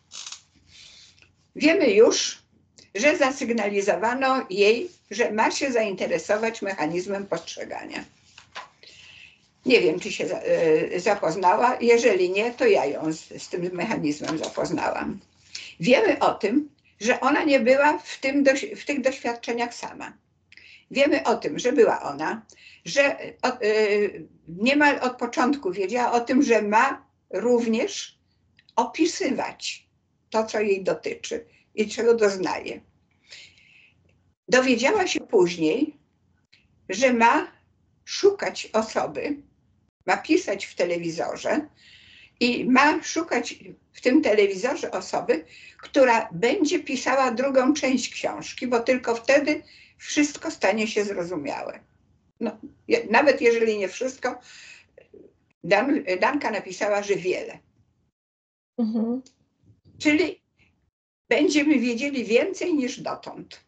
Wiemy już, że zasygnalizowano jej, że ma się zainteresować mechanizmem postrzegania. Nie wiem, czy się zapoznała. Jeżeli nie, to ja ją z, z tym mechanizmem zapoznałam. Wiemy o tym, że ona nie była w, tym, w tych doświadczeniach sama. Wiemy o tym, że była ona, że od, yy, niemal od początku wiedziała o tym, że ma również opisywać to, co jej dotyczy i czego doznaje. Dowiedziała się później, że ma szukać osoby, ma pisać w telewizorze i ma szukać w tym telewizorze osoby, która będzie pisała drugą część książki, bo tylko wtedy wszystko stanie się zrozumiałe. No, nawet jeżeli nie wszystko, Dan, Danka napisała, że wiele.
Mhm.
Czyli będziemy wiedzieli więcej niż dotąd.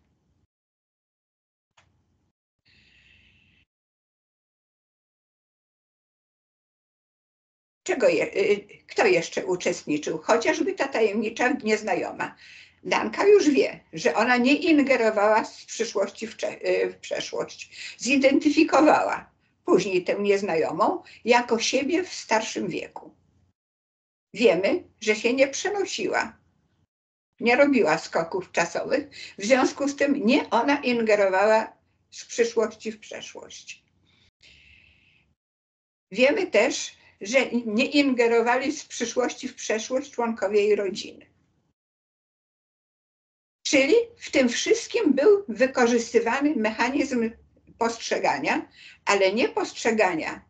Czego je, kto jeszcze uczestniczył? Chociażby ta tajemnicza nieznajoma. Danka już wie, że ona nie ingerowała z przyszłości w, w przeszłość. Zidentyfikowała później tę nieznajomą jako siebie w starszym wieku. Wiemy, że się nie przenosiła, nie robiła skoków czasowych, w związku z tym nie ona ingerowała z przyszłości w przeszłość. Wiemy też, że nie ingerowali z przyszłości w przeszłość członkowie jej rodziny. Czyli w tym wszystkim był wykorzystywany mechanizm postrzegania, ale nie postrzegania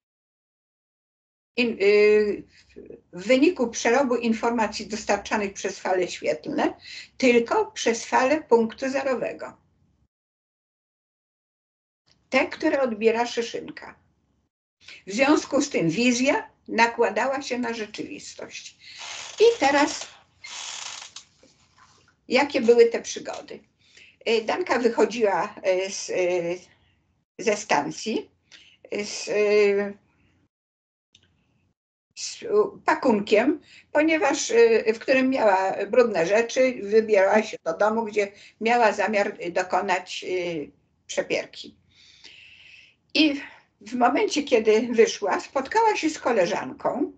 in, y, w wyniku przerobu informacji dostarczanych przez fale świetlne, tylko przez fale punktu zerowego. Te, które odbiera szyszynka. W związku z tym wizja nakładała się na rzeczywistość. I teraz jakie były te przygody? Danka wychodziła z, ze stacji z, z pakunkiem, ponieważ w którym miała brudne rzeczy, wybierała się do domu, gdzie miała zamiar dokonać przepierki. I w momencie, kiedy wyszła, spotkała się z koleżanką,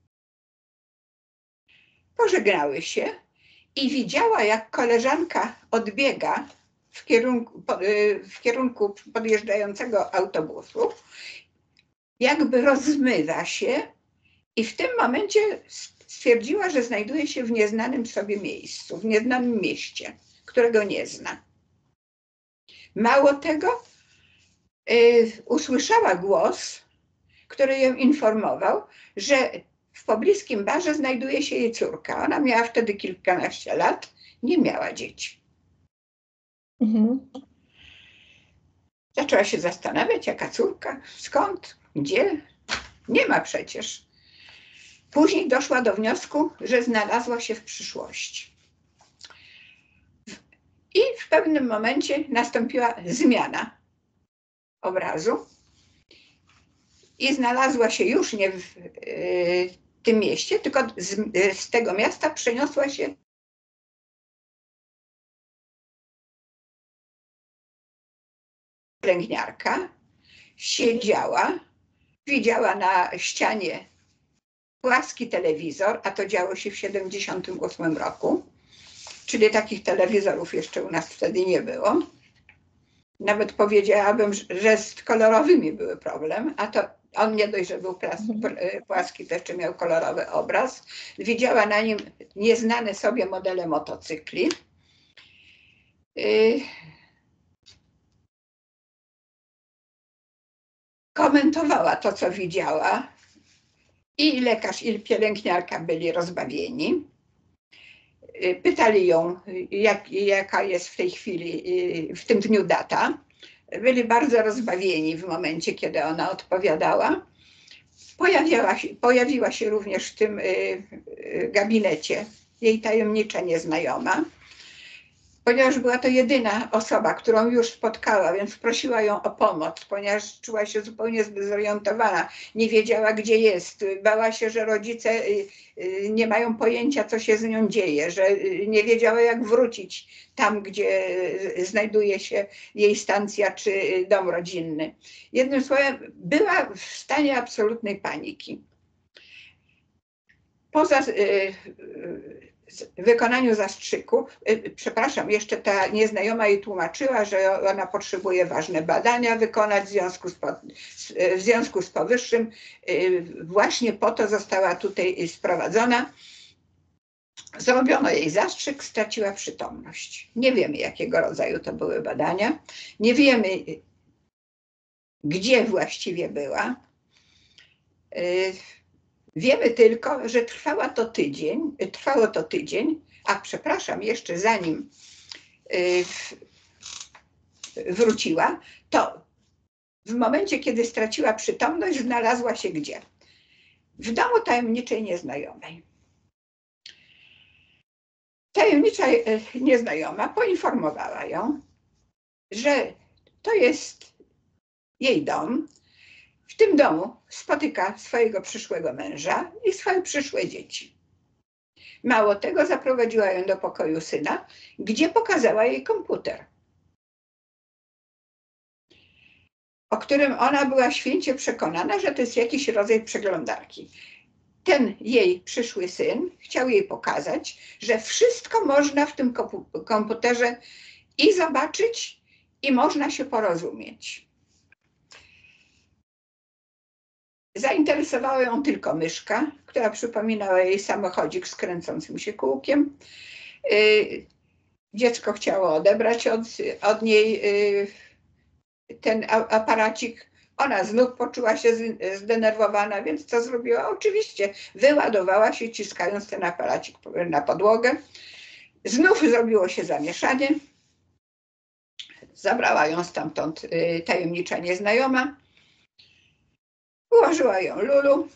pożegnały się i widziała, jak koleżanka odbiega w kierunku, w kierunku podjeżdżającego autobusu, jakby rozmywa się i w tym momencie stwierdziła, że znajduje się w nieznanym sobie miejscu, w nieznanym mieście, którego nie zna. Mało tego, yy, usłyszała głos, który ją informował, że w pobliskim barze znajduje się jej córka. Ona miała wtedy kilkanaście lat, nie miała dzieci. Mhm. Zaczęła się zastanawiać, jaka córka, skąd, gdzie, nie ma przecież. Później doszła do wniosku, że znalazła się w przyszłości. I w pewnym momencie nastąpiła zmiana obrazu i znalazła się już nie w y, tym mieście, tylko z, y, z tego miasta przeniosła się pielęgniarka, siedziała, widziała na ścianie płaski telewizor, a to działo się w siedemdziesiątym ósmym roku, czyli takich telewizorów jeszcze u nas wtedy nie było. Nawet powiedziałabym, że z kolorowymi były problem, a to on nie dość, że był płaski, to jeszcze miał kolorowy obraz. Widziała na nim nieznane sobie modele motocykli. Komentowała to, co widziała. I lekarz, i pielęgniarka byli rozbawieni. Pytali ją, jak, jaka jest w tej chwili, w tym dniu data. Byli bardzo rozbawieni w momencie, kiedy ona odpowiadała. Pojawiła się, pojawiła się również w tym gabinecie jej tajemnicza nieznajoma. Ponieważ była to jedyna osoba, którą już spotkała, więc prosiła ją o pomoc, ponieważ czuła się zupełnie zdezorientowana, nie wiedziała, gdzie jest, bała się, że rodzice nie mają pojęcia, co się z nią dzieje, że nie wiedziała, jak wrócić tam, gdzie znajduje się jej stacja czy dom rodzinny. Jednym słowem, była w stanie absolutnej paniki. Poza wykonaniu zastrzyku, przepraszam, jeszcze ta nieznajoma jej tłumaczyła, że ona potrzebuje ważne badania wykonać w związku z, w związku z powyższym. Właśnie po to została tutaj sprowadzona. Zrobiono jej zastrzyk, straciła przytomność. Nie wiemy, jakiego rodzaju to były badania. Nie wiemy, gdzie właściwie była. Wiemy tylko, że trwała to tydzień, trwało to tydzień, a przepraszam, jeszcze zanim wróciła, to w momencie, kiedy straciła przytomność, znalazła się gdzie? W domu tajemniczej nieznajomej. Tajemnicza nieznajoma poinformowała ją, że to jest jej dom. W tym domu spotyka swojego przyszłego męża i swoje przyszłe dzieci. Mało tego, zaprowadziła ją do pokoju syna, gdzie pokazała jej komputer, o którym ona była święcie przekonana, że to jest jakiś rodzaj przeglądarki. Ten jej przyszły syn chciał jej pokazać, że wszystko można w tym komputerze i zobaczyć, i można się porozumieć. Zainteresowała ją tylko myszka, która przypominała jej samochodzik z kręcącym się kółkiem. Dziecko chciało odebrać od, od niej ten aparacik. Ona znów poczuła się zdenerwowana, więc co zrobiła? Oczywiście wyładowała się, ciskając ten aparacik na podłogę. Znów zrobiło się zamieszanie. Zabrała ją stamtąd tajemnicza nieznajoma. Ułożyła ją Lulu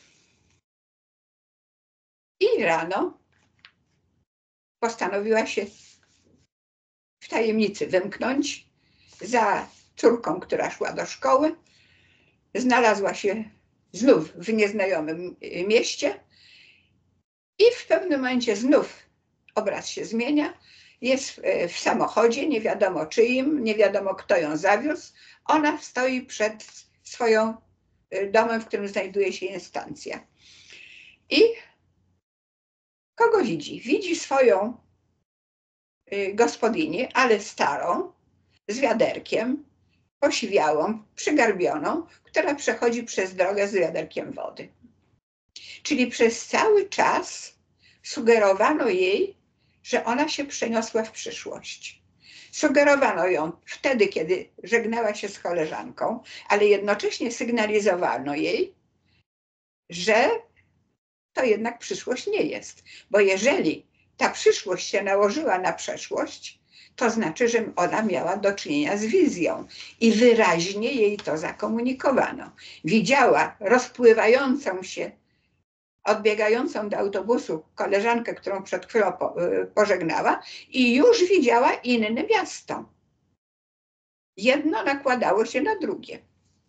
i rano postanowiła się w tajemnicy wymknąć za córką, która szła do szkoły. Znalazła się znów w nieznajomym mieście i w pewnym momencie znów obraz się zmienia. Jest w samochodzie, nie wiadomo czyim, nie wiadomo kto ją zawiózł. Ona stoi przed swoją domem, w którym znajduje się instancja. I kogo widzi? Widzi swoją gospodynię, ale starą, z wiaderkiem, posiwiałą, przygarbioną, która przechodzi przez drogę z wiaderkiem wody. Czyli przez cały czas sugerowano jej, że ona się przeniosła w przyszłość. Sugerowano ją wtedy, kiedy żegnała się z koleżanką, ale jednocześnie sygnalizowano jej, że to jednak przyszłość nie jest. Bo jeżeli ta przyszłość się nałożyła na przeszłość, to znaczy, że ona miała do czynienia z wizją i wyraźnie jej to zakomunikowano. Widziała rozpływającą się, odbiegającą do autobusu koleżankę, którą przed chwilą po, pożegnała i już widziała inne miasto. Jedno nakładało się na drugie.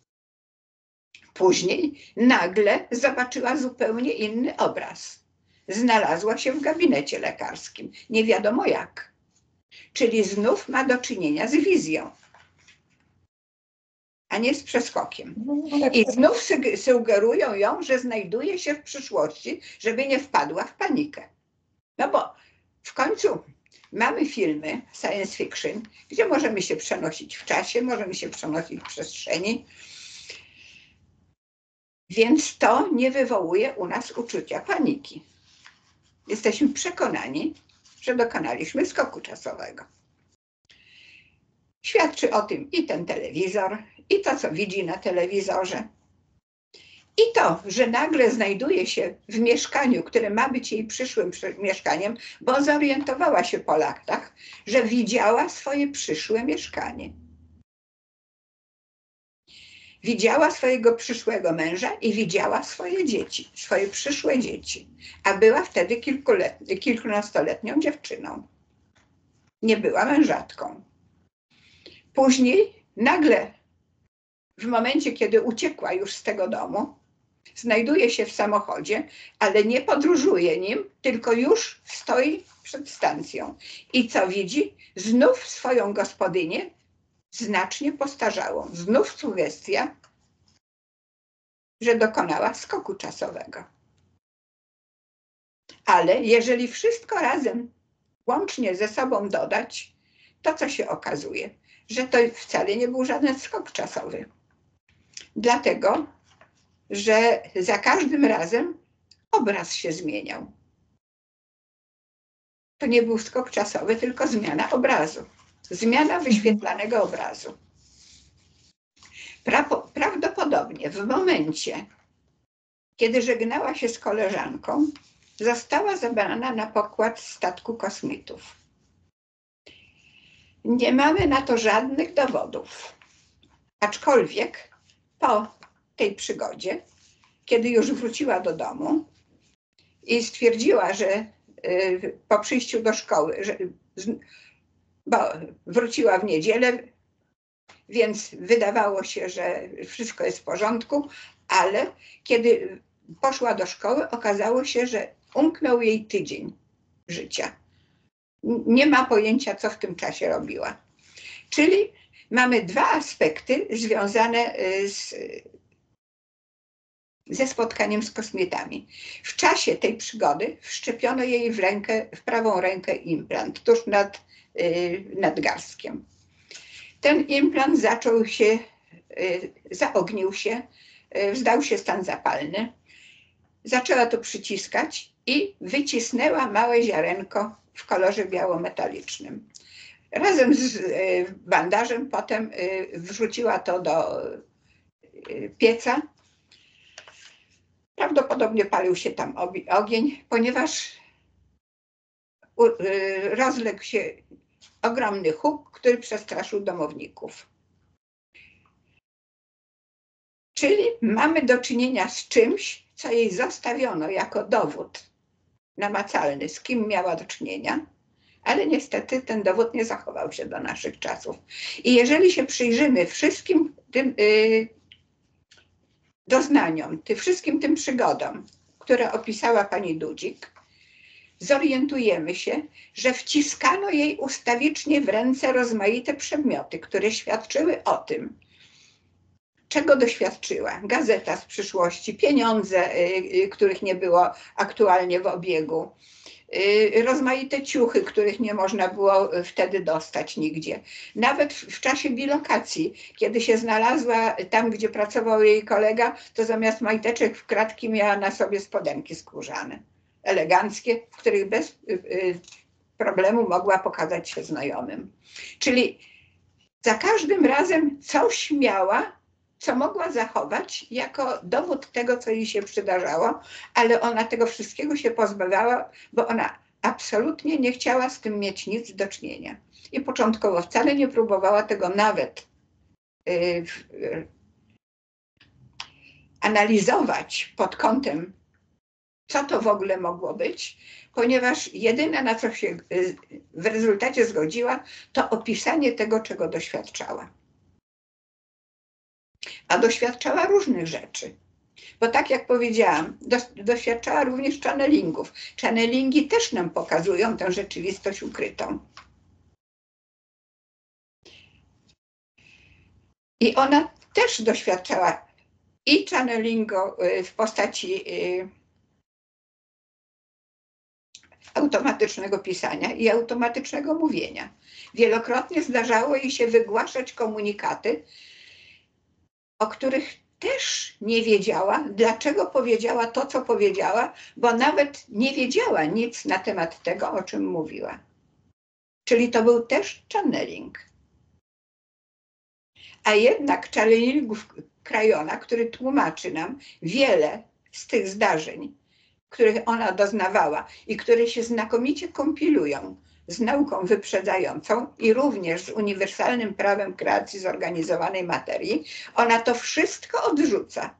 Później nagle zobaczyła zupełnie inny obraz. Znalazła się w gabinecie lekarskim. Nie wiadomo jak. Czyli znów ma do czynienia z wizją, a nie z przeskokiem. I znów sugerują ją, że znajduje się w przyszłości, żeby nie wpadła w panikę. No bo w końcu mamy filmy science fiction, gdzie możemy się przenosić w czasie, możemy się przenosić w przestrzeni, więc to nie wywołuje u nas uczucia paniki. Jesteśmy przekonani, że dokonaliśmy skoku czasowego. Świadczy o tym i ten telewizor, i to, co widzi na telewizorze. I to, że nagle znajduje się w mieszkaniu, które ma być jej przyszłym mieszkaniem, bo zorientowała się po latach, że widziała swoje przyszłe mieszkanie. Widziała swojego przyszłego męża i widziała swoje dzieci, swoje przyszłe dzieci, a była wtedy kilkuletni, kilkunastoletnią dziewczyną. Nie była mężatką. Później nagle, w momencie, kiedy uciekła już z tego domu, znajduje się w samochodzie, ale nie podróżuje nim, tylko już stoi przed stacją. I co widzi? Znów swoją gospodynię, znacznie postarzałą. Znów sugestia, że dokonała skoku czasowego. Ale jeżeli wszystko razem, łącznie ze sobą dodać, to co się okazuje? Że to wcale nie był żaden skok czasowy. Dlatego, że za każdym razem obraz się zmieniał. To nie był skok czasowy, tylko zmiana obrazu. Zmiana wyświetlanego obrazu. Pra- prawdopodobnie w momencie, kiedy żegnała się z koleżanką, została zabrana na pokład statku kosmitów. Nie mamy na to żadnych dowodów. Aczkolwiek po tej przygodzie, kiedy już wróciła do domu i stwierdziła, że po przyjściu do szkoły, że, bo wróciła w niedzielę, więc wydawało się, że wszystko jest w porządku, ale kiedy poszła do szkoły, okazało się, że umknął jej tydzień życia. Nie ma pojęcia, co w tym czasie robiła. Czyli mamy dwa aspekty związane z, ze spotkaniem z kosmitami. W czasie tej przygody wszczepiono jej w rękę, w prawą rękę implant, tuż nad, nad garstkiem. Ten implant zaczął się, zaognił się, wzdał się stan zapalny. Zaczęła to przyciskać i wycisnęła małe ziarenko w kolorze białometalicznym. Razem z bandażem potem wrzuciła to do pieca. Prawdopodobnie palił się tam ogień, ponieważ rozległ się ogromny huk, który przestraszył domowników. Czyli mamy do czynienia z czymś, co jej zostawiono jako dowód namacalny, z kim miała do czynienia, ale niestety ten dowód nie zachował się do naszych czasów. I jeżeli się przyjrzymy wszystkim tym yy, doznaniom, tym wszystkim tym przygodom, które opisała pani Dudzik, zorientujemy się, że wciskano jej ustawicznie w ręce rozmaite przedmioty, które świadczyły o tym, czego doświadczyła. Gazeta z przyszłości, pieniądze, których nie było aktualnie w obiegu, rozmaite ciuchy, których nie można było wtedy dostać nigdzie. Nawet w czasie bilokacji, kiedy się znalazła tam, gdzie pracował jej kolega, to zamiast majteczek w kratki miała na sobie spodenki skórzane, eleganckie, w których bez problemu mogła pokazać się znajomym. Czyli za każdym razem coś miała, co mogła zachować jako dowód tego, co jej się przydarzało, ale ona tego wszystkiego się pozbawiała, bo ona absolutnie nie chciała z tym mieć nic do czynienia. I początkowo wcale nie próbowała tego nawet yy, yy, analizować pod kątem, co to w ogóle mogło być, ponieważ jedyne, na co się yy, w rezultacie zgodziła, to opisanie tego, czego doświadczała. A doświadczała różnych rzeczy. Bo tak jak powiedziałam, do, doświadczała również channelingów. Channelingi też nam pokazują tę rzeczywistość ukrytą. I ona też doświadczała i channelingu w postaci automatycznego pisania i automatycznego mówienia. Wielokrotnie zdarzało jej się wygłaszać komunikaty, o których też nie wiedziała, dlaczego powiedziała to, co powiedziała, bo nawet nie wiedziała nic na temat tego, o czym mówiła. Czyli to był też channeling. A jednak channelingów Krajona, który tłumaczy nam wiele z tych zdarzeń, których ona doznawała i które się znakomicie kompilują z nauką wyprzedzającą i również z uniwersalnym prawem kreacji zorganizowanej materii, ona to wszystko odrzuca.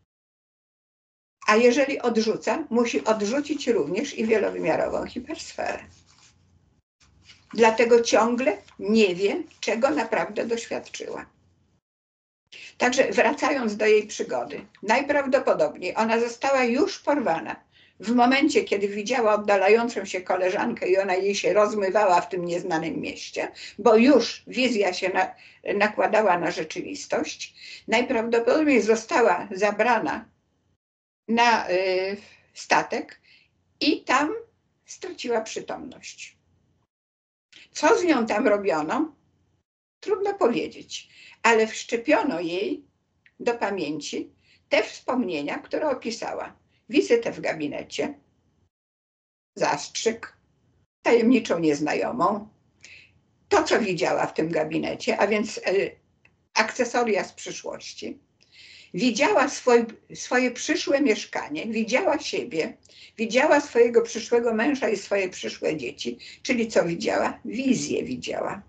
A jeżeli odrzuca, musi odrzucić również i wielowymiarową hipersferę. Dlatego ciągle nie wie, czego naprawdę doświadczyła. Także wracając do jej przygody, najprawdopodobniej ona została już porwana w momencie, kiedy widziała oddalającą się koleżankę i ona jej się rozmywała w tym nieznanym mieście, bo już wizja się na, nakładała na rzeczywistość, najprawdopodobniej została zabrana na y, statek i tam straciła przytomność. Co z nią tam robiono? Trudno powiedzieć, ale wszczepiono jej do pamięci te wspomnienia, które opisała. Wizytę w gabinecie, zastrzyk, tajemniczą nieznajomą, to, co widziała w tym gabinecie, a więc y, akcesoria z przyszłości. Widziała swoj, swoje przyszłe mieszkanie, widziała siebie, widziała swojego przyszłego męża i swoje przyszłe dzieci, czyli co widziała? Wizję widziała.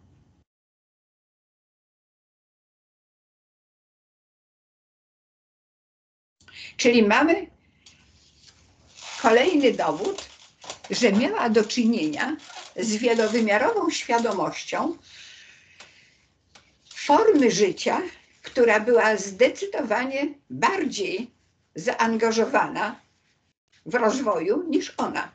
Czyli mamy kolejny dowód, że miała do czynienia z wielowymiarową świadomością formy życia, która była zdecydowanie bardziej zaangażowana w rozwoju niż ona.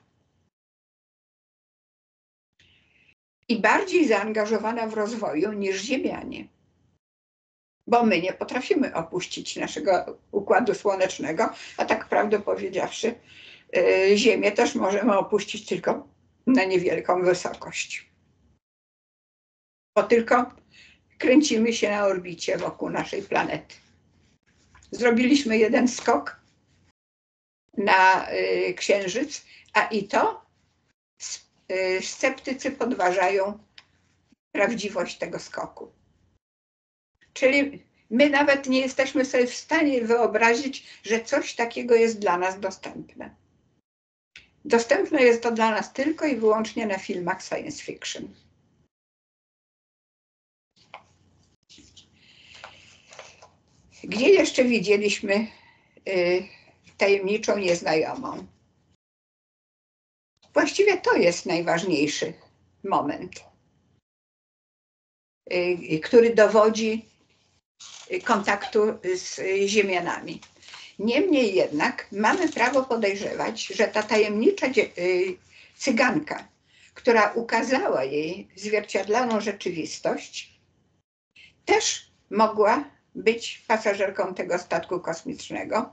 I bardziej zaangażowana w rozwoju niż Ziemianie. Bo my nie potrafimy opuścić naszego układu słonecznego, a tak prawdę powiedziawszy, yy, Ziemię też możemy opuścić tylko na niewielką wysokość. Bo tylko kręcimy się na orbicie wokół naszej planety. Zrobiliśmy jeden skok na y, Księżyc, a i to y, sceptycy podważają prawdziwość tego skoku. Czyli my nawet nie jesteśmy sobie w stanie wyobrazić, że coś takiego jest dla nas dostępne. Dostępne jest to dla nas tylko i wyłącznie na filmach science fiction. Gdzie jeszcze widzieliśmy y, tajemniczą nieznajomą? Właściwie to jest najważniejszy moment, y, który dowodzi kontaktu z Ziemianami. Niemniej jednak mamy prawo podejrzewać, że ta tajemnicza y, cyganka, która ukazała jej zwierciadlaną rzeczywistość, też mogła być pasażerką tego statku kosmicznego.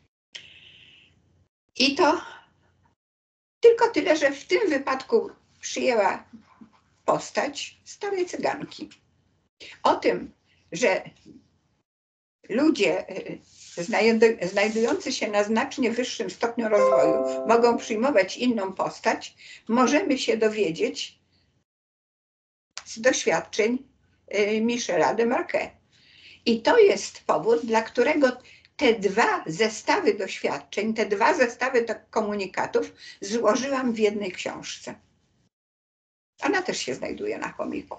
I to tylko tyle, że w tym wypadku przyjęła postać starej cyganki. O tym, że ludzie znajdujący się na znacznie wyższym stopniu rozwoju mogą przyjmować inną postać, możemy się dowiedzieć z doświadczeń Michela de Marquet. I to jest powód, dla którego te dwa zestawy doświadczeń, te dwa zestawy komunikatów złożyłam w jednej książce. Ona też się znajduje na chomiku.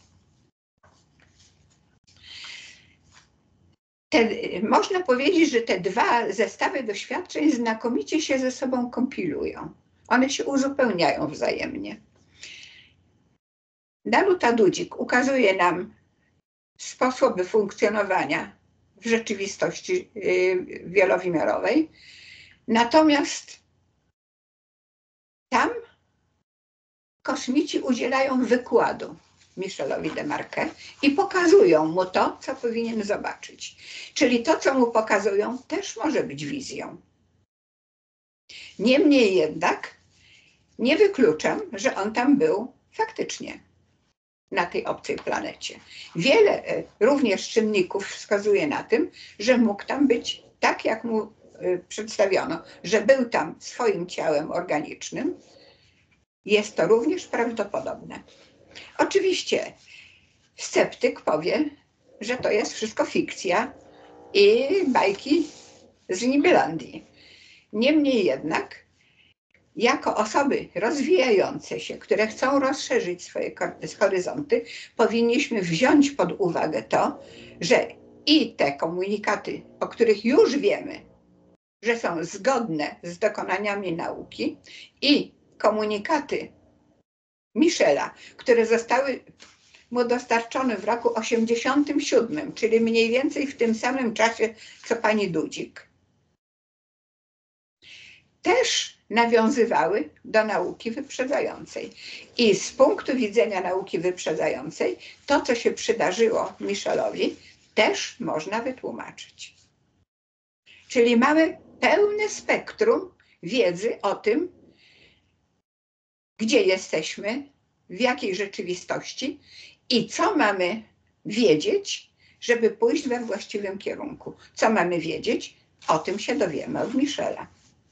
Te, można powiedzieć, że te dwa zestawy doświadczeń znakomicie się ze sobą kompilują. One się uzupełniają wzajemnie. Danuta Dudzik ukazuje nam sposoby funkcjonowania w rzeczywistości wielowymiarowej, natomiast tam kosmici udzielają wykładu Michelowi de Marquet i pokazują mu to, co powinien zobaczyć. Czyli to, co mu pokazują, też może być wizją. Niemniej jednak nie wykluczam, że on tam był faktycznie na tej obcej planecie. Wiele również czynników wskazuje na tym, że mógł tam być tak, jak mu przedstawiono, że był tam swoim ciałem organicznym. Jest to również prawdopodobne. Oczywiście sceptyk powie, że to jest wszystko fikcja i bajki z Nibelandii. Niemniej jednak, jako osoby rozwijające się, które chcą rozszerzyć swoje horyzonty, powinniśmy wziąć pod uwagę to, że i te komunikaty, o których już wiemy, że są zgodne z dokonaniami nauki, i komunikaty Michela, które zostały mu dostarczone w roku osiemdziesiątym siódmym, czyli mniej więcej w tym samym czasie, co pani Dudzik, też nawiązywały do nauki wyprzedzającej. I z punktu widzenia nauki wyprzedzającej, to, co się przydarzyło Michelowi, też można wytłumaczyć. Czyli mamy pełne spektrum wiedzy o tym, gdzie jesteśmy, w jakiej rzeczywistości i co mamy wiedzieć, żeby pójść we właściwym kierunku. Co mamy wiedzieć, o tym się dowiemy od Michela.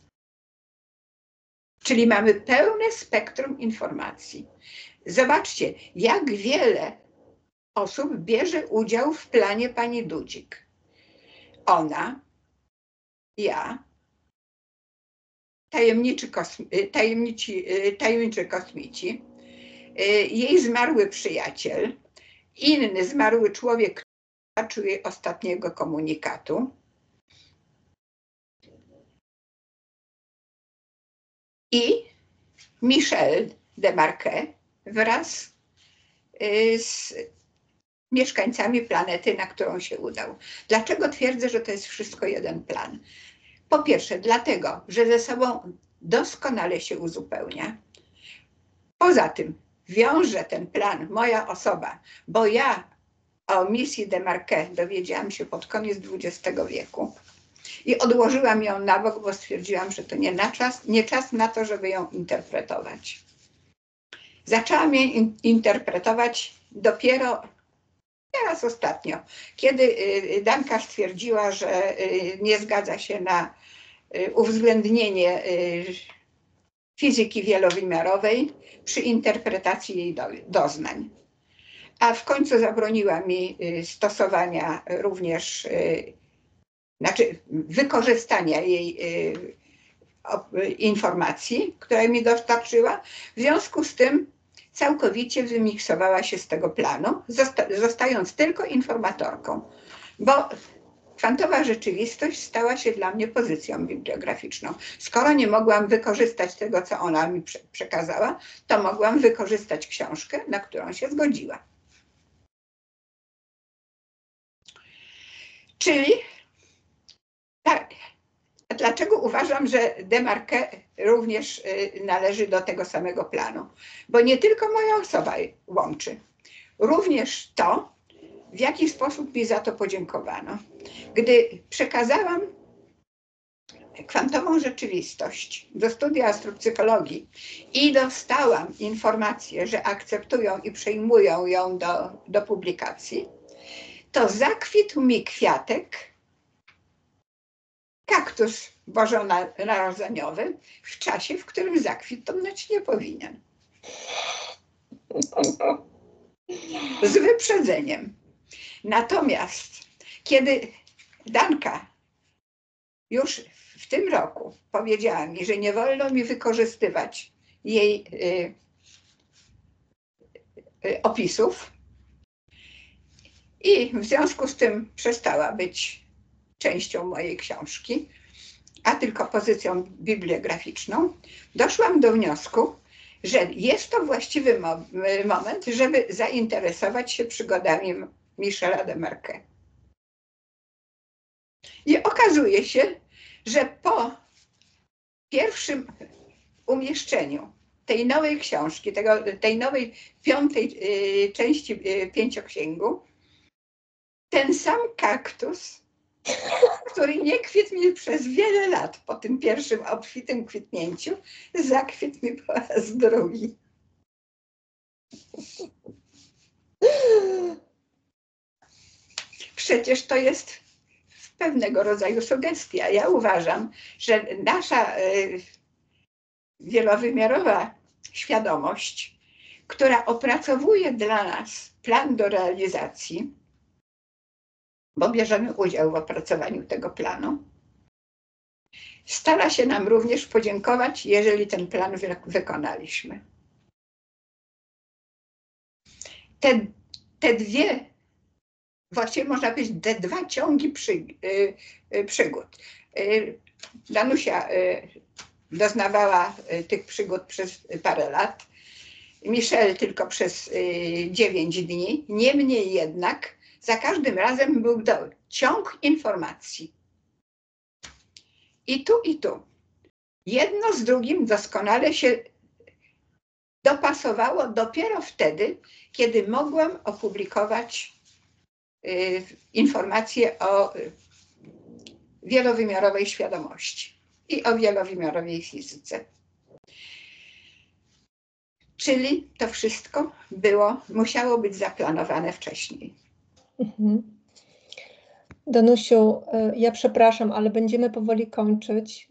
Czyli mamy pełne spektrum informacji. Zobaczcie, jak wiele osób bierze udział w planie pani Dudzik. Ona, ja, tajemniczy kosmi, tajemniczy, tajemniczy kosmici, jej zmarły przyjaciel, inny zmarły człowiek, który zobaczył jej ostatniego komunikatu, i Michel Desmarquet wraz z mieszkańcami planety, na którą się udał. Dlaczego twierdzę, że to jest wszystko jeden plan? Po pierwsze, dlatego, że ze sobą doskonale się uzupełnia. Poza tym wiąże ten plan moja osoba, bo ja o misji Desmarquet dowiedziałam się pod koniec dwudziestego wieku i odłożyłam ją na bok, bo stwierdziłam, że to nie, na czas, nie czas na to, żeby ją interpretować. Zaczęłam ją in interpretować dopiero teraz ostatnio, kiedy Danka stwierdziła, że nie zgadza się na uwzględnienie fizyki wielowymiarowej przy interpretacji jej do, doznań. A w końcu zabroniła mi stosowania również, znaczy wykorzystania jej informacji, które mi dostarczyła. W związku z tym całkowicie wymiksowała się z tego planu, zosta zostając tylko informatorką, bo kwantowa rzeczywistość stała się dla mnie pozycją bibliograficzną. Skoro nie mogłam wykorzystać tego, co ona mi prze przekazała, to mogłam wykorzystać książkę, na którą się zgodziła. Czyli tak, dlaczego uważam, że Desmarquet również należy do tego samego planu? Bo nie tylko moja osoba łączy, również to, w jaki sposób mi za to podziękowano. Gdy przekazałam kwantową rzeczywistość do studia astropsychologii i dostałam informację, że akceptują i przyjmują ją do, do publikacji, to zakwitł mi kwiatek, kaktus bożonarodzeniowy w czasie, w którym zakwitnąć nie powinien. Z wyprzedzeniem. Natomiast kiedy Danka już w tym roku powiedziała mi, że nie wolno mi wykorzystywać jej y, y, opisów i w związku z tym przestała być częścią mojej książki, a tylko pozycją bibliograficzną, doszłam do wniosku, że jest to właściwy mo moment, żeby zainteresować się przygodami Michela Desmarquet. I okazuje się, że po pierwszym umieszczeniu tej nowej książki, tego, tej nowej piątej y, części y, pięcioksięgu, ten sam kaktus, który nie kwitł mi przez wiele lat po tym pierwszym obfitym kwitnięciu, zakwitł mi po raz drugi. Przecież to jest pewnego rodzaju sugestia. Ja uważam, że nasza y, wielowymiarowa świadomość, która opracowuje dla nas plan do realizacji, bo bierzemy udział w opracowaniu tego planu, stara się nam również podziękować, jeżeli ten plan wy wykonaliśmy. Te, te dwie, właściwie można powiedzieć, te dwa ciągi przy, y, y, przygód. Y, Danusia y, doznawała y, tych przygód przez parę lat, Michel tylko przez y, dziewięć dni, niemniej jednak za każdym razem był to ciąg informacji. I tu, i tu. Jedno z drugim doskonale się dopasowało dopiero wtedy, kiedy mogłam opublikować y, informacje o y, wielowymiarowej świadomości i o wielowymiarowej fizyce. Czyli to wszystko było, musiało być zaplanowane wcześniej.
Mhm. Danusiu, ja przepraszam, ale będziemy powoli kończyć.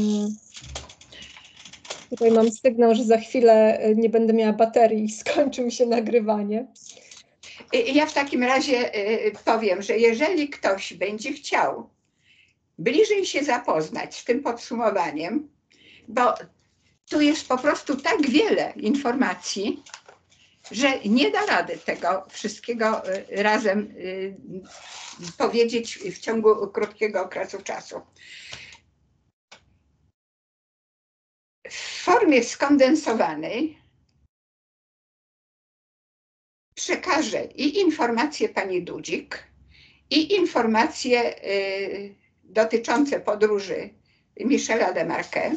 Tutaj mam sygnał, że za chwilę nie będę miała baterii i skończy mi się nagrywanie.
Ja w takim razie powiem, że jeżeli ktoś będzie chciał bliżej się zapoznać z tym podsumowaniem, bo tu jest po prostu tak wiele informacji, że nie da rady tego wszystkiego razem powiedzieć w ciągu krótkiego okresu czasu. formie skondensowanej przekażę i informacje pani Dudzik, i informacje y, dotyczące podróży Michela Desmarquet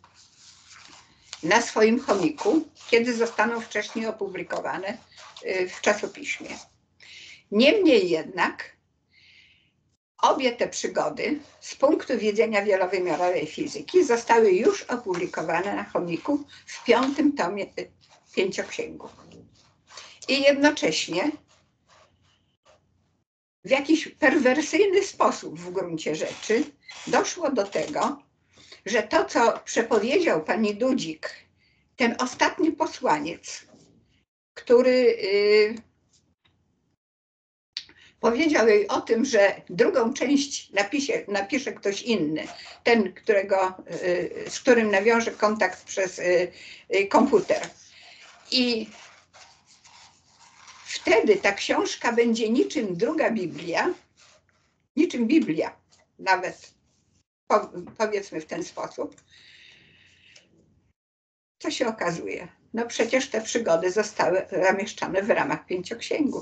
na swoim chomiku, kiedy zostaną wcześniej opublikowane y, w czasopiśmie. Niemniej jednak obie te przygody z punktu widzenia wielowymiarowej fizyki zostały już opublikowane na chomiku w piątym tomie pięcioksięgu. I jednocześnie w jakiś perwersyjny sposób w gruncie rzeczy doszło do tego, że to, co przepowiedział pani Dudzik, ten ostatni posłaniec, który yy, powiedział jej o tym, że drugą część napisze, napisze ktoś inny, ten, którego, yy, z którym nawiąże kontakt przez yy, yy, komputer. I wtedy ta książka będzie niczym druga Biblia, niczym Biblia, nawet po, powiedzmy w ten sposób. Co się okazuje? No przecież te przygody zostały zamieszczone w ramach pięcioksięgu.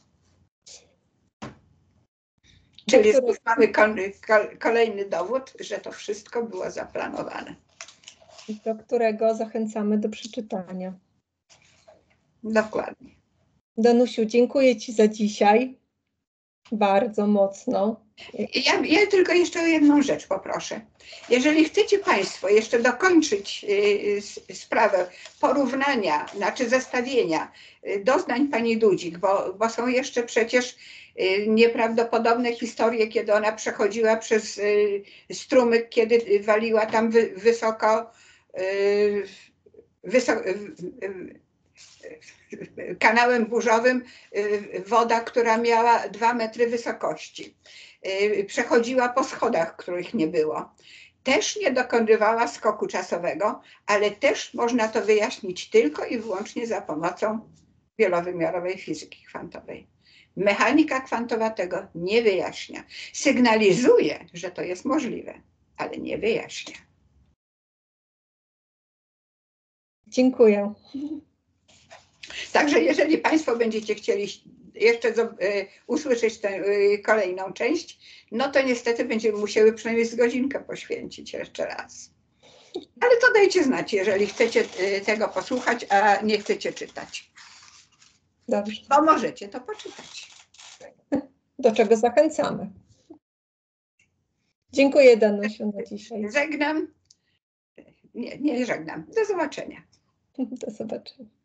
Czyli znów mamy kolejny dowód, że to wszystko było zaplanowane.
Do którego zachęcamy do przeczytania.
Dokładnie.
Danusiu, dziękuję ci za dzisiaj. Bardzo mocno.
Ja, ja tylko jeszcze o jedną rzecz poproszę. Jeżeli chcecie państwo jeszcze dokończyć y, sprawę porównania, znaczy zestawienia y, doznań pani Dudzik, bo, bo są jeszcze przecież y, nieprawdopodobne historie, kiedy ona przechodziła przez y, strumyk, kiedy waliła tam wy, wysoko, y, wysoko y, kanałem burzowym woda, która miała dwa metry wysokości. Przechodziła po schodach, których nie było. Też nie dokonywała skoku czasowego, ale też można to wyjaśnić tylko i wyłącznie za pomocą wielowymiarowej fizyki kwantowej. Mechanika kwantowa tego nie wyjaśnia. Sygnalizuje, że to jest możliwe, ale nie wyjaśnia.
Dziękuję.
Także jeżeli państwo będziecie chcieli jeszcze usłyszeć tę kolejną część, no to niestety będziemy musieli przynajmniej z godzinkę poświęcić jeszcze raz. Ale to dajcie znać, jeżeli chcecie tego posłuchać, a nie chcecie czytać.
Dobrze.
Bo możecie to poczytać.
Do czego zachęcamy. Dziękuję, Danusiu, na dzisiaj.
Żegnam. Nie, nie żegnam. Do zobaczenia.
Do zobaczenia.